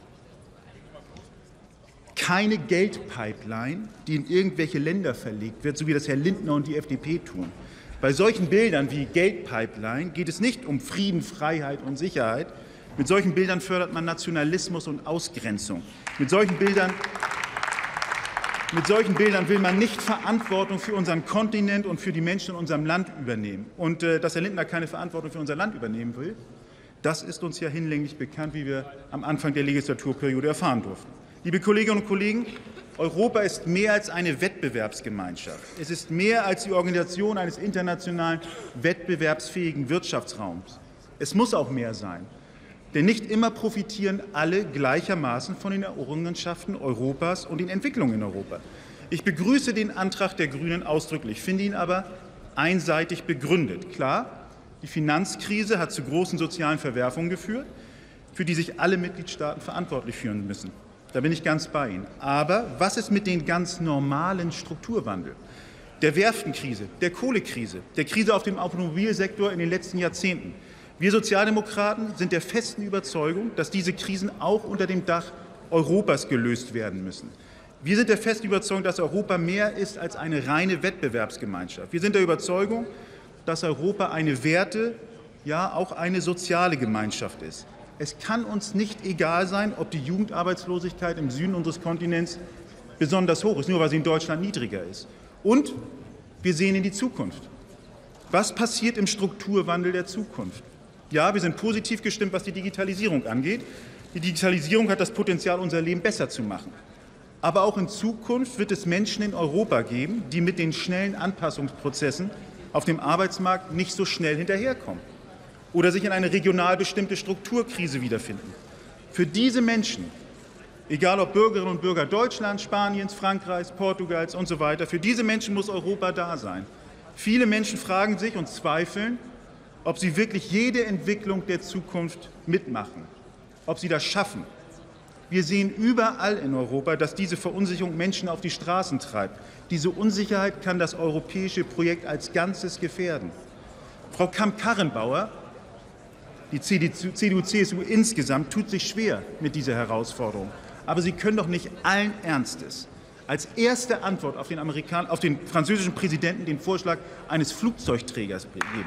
keine Geldpipeline, die in irgendwelche Länder verlegt wird, so wie das Herr Lindner und die F D P tun. Bei solchen Bildern wie Geldpipeline geht es nicht um Frieden, Freiheit und Sicherheit. Mit solchen Bildern fördert man Nationalismus und Ausgrenzung. Mit solchen Bildern, mit solchen Bildern will man nicht Verantwortung für unseren Kontinent und für die Menschen in unserem Land übernehmen. Und äh, dass Herr Lindner keine Verantwortung für unser Land übernehmen will, das ist uns ja hinlänglich bekannt, wie wir am Anfang der Legislaturperiode erfahren durften. Liebe Kolleginnen und Kollegen, Europa ist mehr als eine Wettbewerbsgemeinschaft. Es ist mehr als die Organisation eines internationalen, wettbewerbsfähigen Wirtschaftsraums. Es muss auch mehr sein. Denn nicht immer profitieren alle gleichermaßen von den Errungenschaften Europas und den Entwicklungen in Europa. Ich begrüße den Antrag der Grünen ausdrücklich, finde ihn aber einseitig begründet. Klar, die Finanzkrise hat zu großen sozialen Verwerfungen geführt, für die sich alle Mitgliedstaaten verantwortlich fühlen müssen. Da bin ich ganz bei Ihnen. Aber was ist mit dem ganz normalen Strukturwandel? Der Werftenkrise, der Kohlekrise, der Krise auf dem Automobilsektor in den letzten Jahrzehnten. Wir Sozialdemokraten sind der festen Überzeugung, dass diese Krisen auch unter dem Dach Europas gelöst werden müssen. Wir sind der festen Überzeugung, dass Europa mehr ist als eine reine Wettbewerbsgemeinschaft. Wir sind der Überzeugung, dass Europa eine Werte, ja auch eine soziale Gemeinschaft ist. Es kann uns nicht egal sein, ob die Jugendarbeitslosigkeit im Süden unseres Kontinents besonders hoch ist, nur weil sie in Deutschland niedriger ist. Und wir sehen in die Zukunft. Was passiert im Strukturwandel der Zukunft? Ja, wir sind positiv gestimmt, was die Digitalisierung angeht. Die Digitalisierung hat das Potenzial, unser Leben besser zu machen. Aber auch in Zukunft wird es Menschen in Europa geben, die mit den schnellen Anpassungsprozessen auf dem Arbeitsmarkt nicht so schnell hinterherkommen oder sich in eine regional bestimmte Strukturkrise wiederfinden. Für diese Menschen, egal ob Bürgerinnen und Bürger Deutschlands, Spaniens, Frankreichs, Portugals und so weiter, für diese Menschen muss Europa da sein. Viele Menschen fragen sich und zweifeln, ob sie wirklich jede Entwicklung der Zukunft mitmachen, ob sie das schaffen. Wir sehen überall in Europa, dass diese Verunsicherung Menschen auf die Straßen treibt. Diese Unsicherheit kann das europäische Projekt als Ganzes gefährden. Frau Kramp-Karrenbauer, die C D U C S U insgesamt, tut sich schwer mit dieser Herausforderung. Aber Sie können doch nicht allen Ernstes als erste Antwort auf den, Amerikan- auf den französischen Präsidenten den Vorschlag eines Flugzeugträgers geben.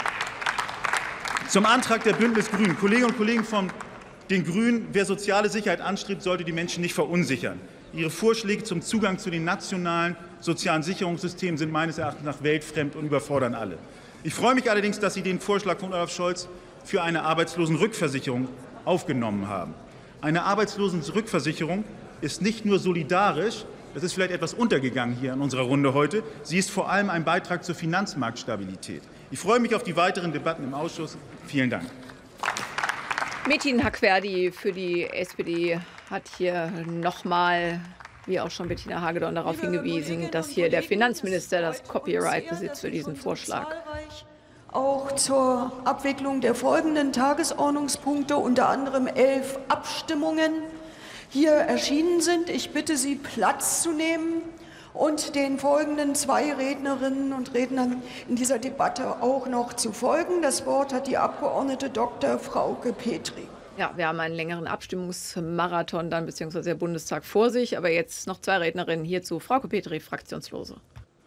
Zum Antrag der Bündnis-Grünen. Kolleginnen und Kollegen von den Grünen, wer soziale Sicherheit anstrebt, sollte die Menschen nicht verunsichern. Ihre Vorschläge zum Zugang zu den nationalen sozialen Sicherungssystemen sind meines Erachtens nach weltfremd und überfordern alle. Ich freue mich allerdings, dass Sie den Vorschlag von Olaf Scholz für eine Arbeitslosenrückversicherung aufgenommen haben. Eine Arbeitslosenrückversicherung ist nicht nur solidarisch, das ist vielleicht etwas untergegangen hier in unserer Runde heute, sie ist vor allem ein Beitrag zur Finanzmarktstabilität. Ich freue mich auf die weiteren Debatten im Ausschuss. Vielen Dank. Metin Hackverdi für die S P D hat hier noch mal, wie auch schon Bettina Hagedorn, darauf hingewiesen, dass hier der Finanzminister das Copyright besitzt für diesen Vorschlag. Auch zur Abwicklung der folgenden Tagesordnungspunkte, unter anderem elf Abstimmungen, hier erschienen sind. Ich bitte Sie, Platz zu nehmen und den folgenden zwei Rednerinnen und Rednern in dieser Debatte auch noch zu folgen. Das Wort hat die Abgeordnete Doktor Frauke Petri. Ja, wir haben einen längeren Abstimmungsmarathon dann beziehungsweise der Bundestag vor sich, aber jetzt noch zwei Rednerinnen hierzu. Frauke Petri, Fraktionslose.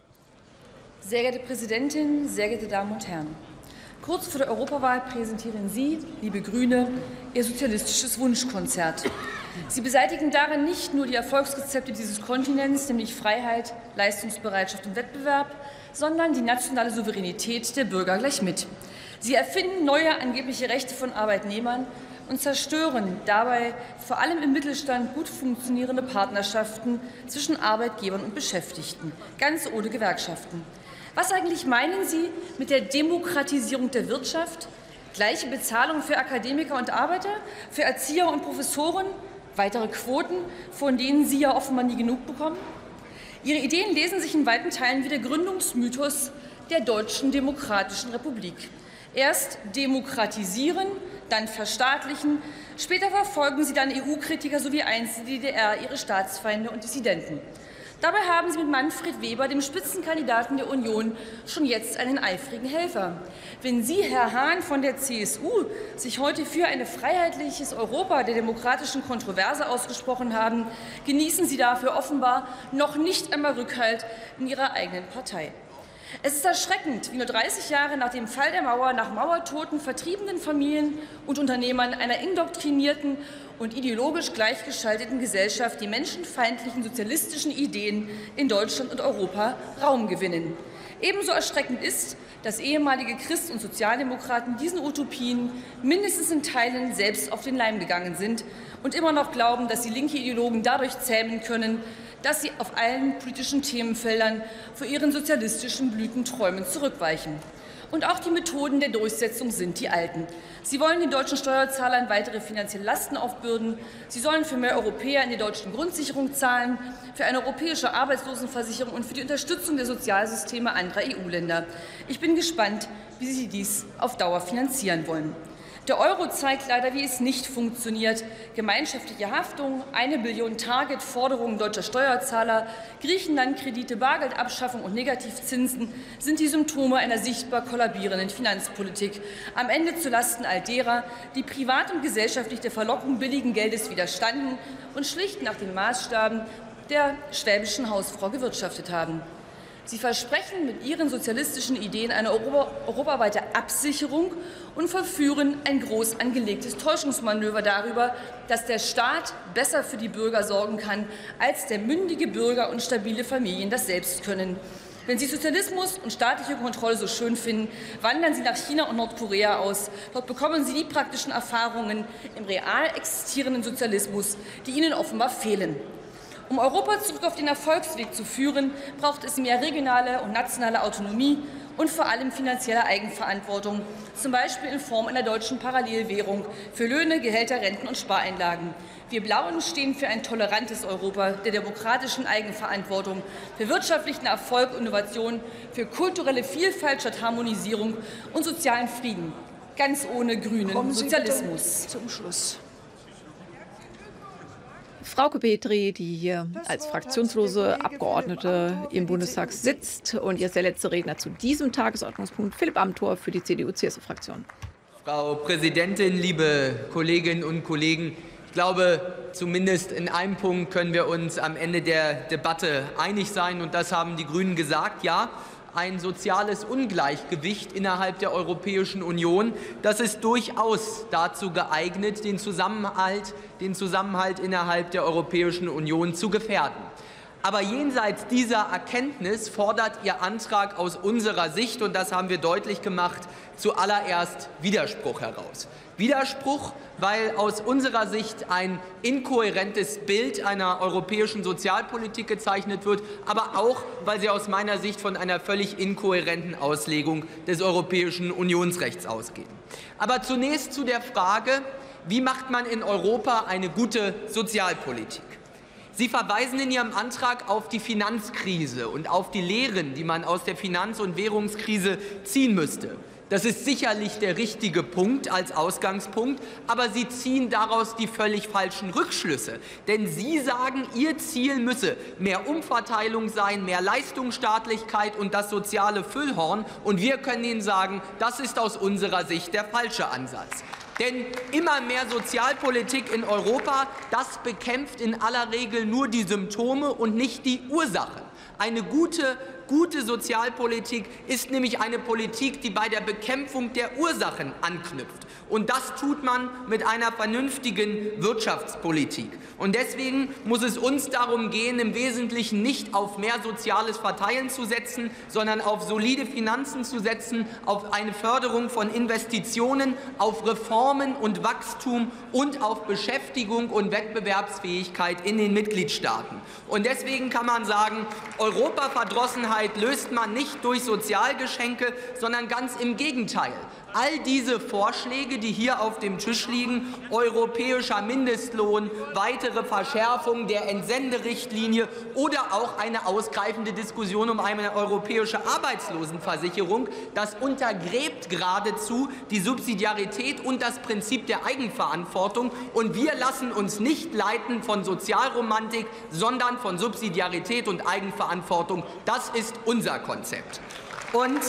Sehr geehrte Präsidentin, sehr geehrte Damen und Herren! Kurz vor der Europawahl präsentieren Sie, liebe Grüne, Ihr sozialistisches Wunschkonzert. Sie beseitigen darin nicht nur die Erfolgsrezepte dieses Kontinents, nämlich Freiheit, Leistungsbereitschaft und Wettbewerb, sondern die nationale Souveränität der Bürger gleich mit. Sie erfinden neue angebliche Rechte von Arbeitnehmern und zerstören dabei vor allem im Mittelstand gut funktionierende Partnerschaften zwischen Arbeitgebern und Beschäftigten, ganz ohne Gewerkschaften. Was eigentlich meinen Sie mit der Demokratisierung der Wirtschaft? Gleiche Bezahlung für Akademiker und Arbeiter, für Erzieher und Professoren, weitere Quoten, von denen Sie ja offenbar nie genug bekommen? Ihre Ideen lesen sich in weiten Teilen wie der Gründungsmythos der Deutschen Demokratischen Republik. Erst demokratisieren, dann verstaatlichen, später verfolgen Sie dann E U-Kritiker sowie einst die D D R, ihre Staatsfeinde und Dissidenten. Dabei haben Sie mit Manfred Weber, dem Spitzenkandidaten der Union, schon jetzt einen eifrigen Helfer. Wenn Sie, Herr Hahn von der C S U, sich heute für ein freiheitliches Europa der demokratischen Kontroverse ausgesprochen haben, genießen Sie dafür offenbar noch nicht einmal Rückhalt in Ihrer eigenen Partei. Es ist erschreckend, wie nur dreißig Jahre nach dem Fall der Mauer nach Mauertoten vertriebenen Familien und Unternehmern einer indoktrinierten und ideologisch gleichgeschalteten Gesellschaft die menschenfeindlichen sozialistischen Ideen in Deutschland und Europa Raum gewinnen. Ebenso erschreckend ist, dass ehemalige Christ- und Sozialdemokraten diesen Utopien mindestens in Teilen selbst auf den Leim gegangen sind und immer noch glauben, dass sie linke Ideologen dadurch zähmen können, dass sie auf allen politischen Themenfeldern vor ihren sozialistischen Blütenträumen zurückweichen. Und auch die Methoden der Durchsetzung sind die alten. Sie wollen den deutschen Steuerzahlern weitere finanzielle Lasten aufbürden. Sie sollen für mehr Europäer in die deutschen Grundsicherung zahlen, für eine europäische Arbeitslosenversicherung und für die Unterstützung der Sozialsysteme anderer E U-Länder. Ich bin gespannt, wie Sie dies auf Dauer finanzieren wollen. Der Euro zeigt leider, wie es nicht funktioniert. Gemeinschaftliche Haftung, eine Billion Target, Forderungen deutscher Steuerzahler, Griechenland-Kredite, Bargeldabschaffung und Negativzinsen sind die Symptome einer sichtbar kollabierenden Finanzpolitik. Am Ende zulasten all derer, die privat und gesellschaftlich der Verlockung billigen Geldes widerstanden und schlicht nach den Maßstaben der schwäbischen Hausfrau gewirtschaftet haben. Sie versprechen mit ihren sozialistischen Ideen eine Europa, europaweite Absicherung und verführen ein groß angelegtes Täuschungsmanöver darüber, dass der Staat besser für die Bürger sorgen kann, als der mündige Bürger und stabile Familien das selbst können. Wenn Sie Sozialismus und staatliche Kontrolle so schön finden, wandern Sie nach China und Nordkorea aus. Dort bekommen Sie die praktischen Erfahrungen im real existierenden Sozialismus, die Ihnen offenbar fehlen. Um Europa zurück auf den Erfolgsweg zu führen, braucht es mehr regionale und nationale Autonomie und vor allem finanzielle Eigenverantwortung, zum Beispiel in Form einer deutschen Parallelwährung für Löhne, Gehälter, Renten und Spareinlagen. Wir Blauen stehen für ein tolerantes Europa der demokratischen Eigenverantwortung, für wirtschaftlichen Erfolg und Innovation, für kulturelle Vielfalt statt Harmonisierung und sozialen Frieden, ganz ohne grünen Kommen Sie Sozialismus. bitte zum Schluss. Frauke Petry, die hier als fraktionslose Abgeordnete im Bundestag sitzt. Und jetzt der letzte Redner zu diesem Tagesordnungspunkt, Philipp Amthor für die C D U-C S U-Fraktion. Frau Präsidentin, liebe Kolleginnen und Kollegen! Ich glaube, zumindest in einem Punkt können wir uns am Ende der Debatte einig sein. Und das haben die Grünen gesagt. Ja, ein soziales Ungleichgewicht innerhalb der Europäischen Union, das ist durchaus dazu geeignet, den Zusammenhalt, den Zusammenhalt innerhalb der Europäischen Union zu gefährden. Aber jenseits dieser Erkenntnis fordert Ihr Antrag aus unserer Sicht, und das haben wir deutlich gemacht, zuallererst Widerspruch heraus. Widerspruch, weil aus unserer Sicht ein inkohärentes Bild einer europäischen Sozialpolitik gezeichnet wird, aber auch, weil sie aus meiner Sicht von einer völlig inkohärenten Auslegung des europäischen Unionsrechts ausgehen. Aber zunächst zu der Frage, wie macht man in Europa eine gute Sozialpolitik? Sie verweisen in Ihrem Antrag auf die Finanzkrise und auf die Lehren, die man aus der Finanz- und Währungskrise ziehen müsste. Das ist sicherlich der richtige Punkt als Ausgangspunkt, aber Sie ziehen daraus die völlig falschen Rückschlüsse. Denn Sie sagen, Ihr Ziel müsse mehr Umverteilung sein, mehr Leistungsstaatlichkeit und das soziale Füllhorn. Und wir können Ihnen sagen, das ist aus unserer Sicht der falsche Ansatz. Denn immer mehr Sozialpolitik in Europa, das bekämpft in aller Regel nur die Symptome und nicht die Ursachen. Eine gute, gute Sozialpolitik ist nämlich eine Politik, die bei der Bekämpfung der Ursachen anknüpft. Und das tut man mit einer vernünftigen Wirtschaftspolitik. Und deswegen muss es uns darum gehen, im Wesentlichen nicht auf mehr soziales Verteilen zu setzen, sondern auf solide Finanzen zu setzen, auf eine Förderung von Investitionen, auf Reformen und Wachstum und auf Beschäftigung und Wettbewerbsfähigkeit in den Mitgliedstaaten. Und deswegen kann man sagen, Europaverdrossenheit löst man nicht durch Sozialgeschenke, sondern ganz im Gegenteil. All diese Vorschläge, die hier auf dem Tisch liegen, europäischer Mindestlohn, weitere Verschärfung der Entsenderichtlinie oder auch eine ausgreifende Diskussion um eine europäische Arbeitslosenversicherung, das untergräbt geradezu die Subsidiarität und das Prinzip der Eigenverantwortung. Und wir lassen uns nicht leiten von Sozialromantik, sondern von Subsidiarität und Eigenverantwortung. Das ist unser Konzept. Und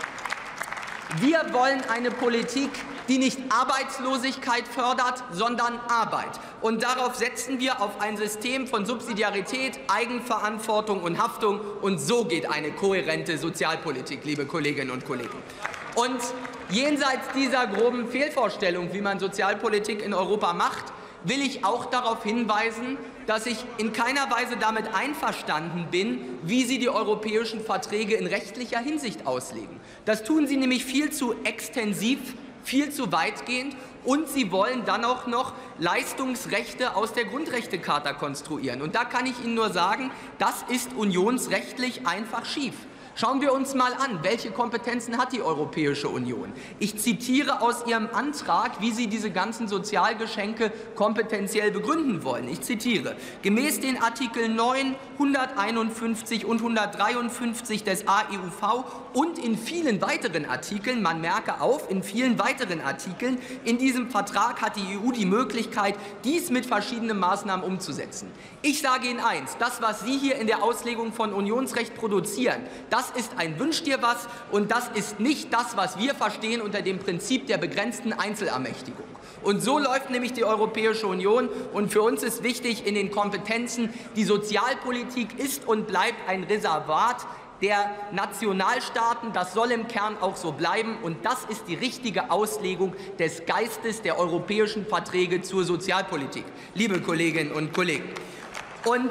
wir wollen eine Politik, die nicht Arbeitslosigkeit fördert, sondern Arbeit. Und darauf setzen wir auf ein System von Subsidiarität, Eigenverantwortung und Haftung. Und so geht eine kohärente Sozialpolitik, liebe Kolleginnen und Kollegen. Und Jenseits dieser groben Fehlvorstellung, wie man Sozialpolitik in Europa macht, will ich auch darauf hinweisen, dass ich in keiner Weise damit einverstanden bin, wie Sie die europäischen Verträge in rechtlicher Hinsicht auslegen. Das tun Sie nämlich viel zu extensiv, viel zu weitgehend, und Sie wollen dann auch noch Leistungsrechte aus der Grundrechtecharta konstruieren. Und da kann ich Ihnen nur sagen, das ist unionsrechtlich einfach schief. Schauen wir uns mal an, welche Kompetenzen hat die Europäische Union? Ich zitiere aus Ihrem Antrag, wie Sie diese ganzen Sozialgeschenke kompetenziell begründen wollen. Ich zitiere: Gemäß den Artikeln neun, hunderteinundfünfzig und hundertdreiundfünfzig des A E U V und in vielen weiteren Artikeln, man merke auf, in vielen weiteren Artikeln in diesem Vertrag hat die E U die Möglichkeit, dies mit verschiedenen Maßnahmen umzusetzen. Ich sage Ihnen eins: Das, was Sie hier in der Auslegung von Unionsrecht produzieren, das ist ein Wünsch dir was, und das ist nicht das, was wir verstehen unter dem Prinzip der begrenzten Einzelermächtigung. Und so läuft nämlich die Europäische Union. Und für uns ist wichtig in den Kompetenzen, die Sozialpolitik ist und bleibt ein Reservat der Nationalstaaten. Das soll im Kern auch so bleiben. Und das ist die richtige Auslegung des Geistes der europäischen Verträge zur Sozialpolitik, liebe Kolleginnen und Kollegen. Und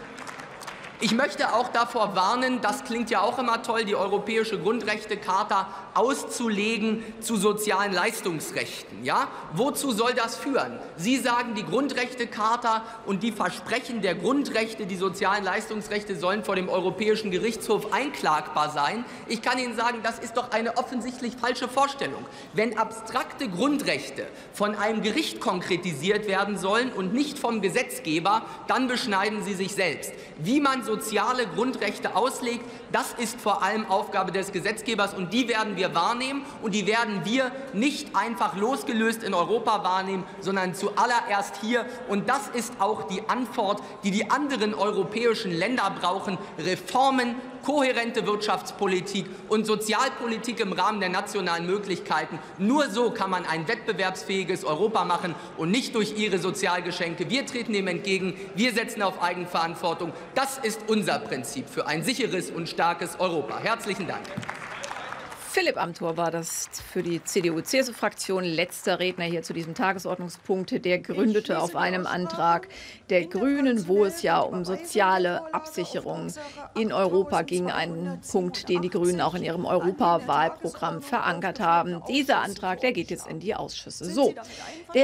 ich möchte auch davor warnen, das klingt ja auch immer toll, die Europäische Grundrechtecharta auszulegen zu sozialen Leistungsrechten. Ja? Wozu soll das führen? Sie sagen, die Grundrechtecharta und die Versprechen der Grundrechte, die sozialen Leistungsrechte, sollen vor dem Europäischen Gerichtshof einklagbar sein. Ich kann Ihnen sagen, das ist doch eine offensichtlich falsche Vorstellung. Wenn abstrakte Grundrechte von einem Gericht konkretisiert werden sollen und nicht vom Gesetzgeber, dann beschneiden Sie sich selbst. Wie man soziale Grundrechte auslegt, das ist vor allem Aufgabe des Gesetzgebers, und die werden wir wahrnehmen, und die werden wir nicht einfach losgelöst in Europa wahrnehmen, sondern zuallererst hier. Und das ist auch die Antwort, die die anderen europäischen Länder brauchen: Reformen, kohärente Wirtschaftspolitik und Sozialpolitik im Rahmen der nationalen Möglichkeiten. Nur so kann man ein wettbewerbsfähiges Europa machen und nicht durch Ihre Sozialgeschenke. Wir treten dem entgegen. Wir setzen auf Eigenverantwortung. Das ist unser Prinzip für ein sicheres und starkes Europa. Herzlichen Dank. Philipp Amthor war das für die C D U-C S U-Fraktion. Letzter Redner hier zu diesem Tagesordnungspunkt. Der gründete auf einem Antrag der Grünen, wo es ja um soziale Absicherung in Europa ging. Ein Punkt, den die Grünen auch in ihrem Europawahlprogramm verankert haben. Dieser Antrag, der geht jetzt in die Ausschüsse. So. Der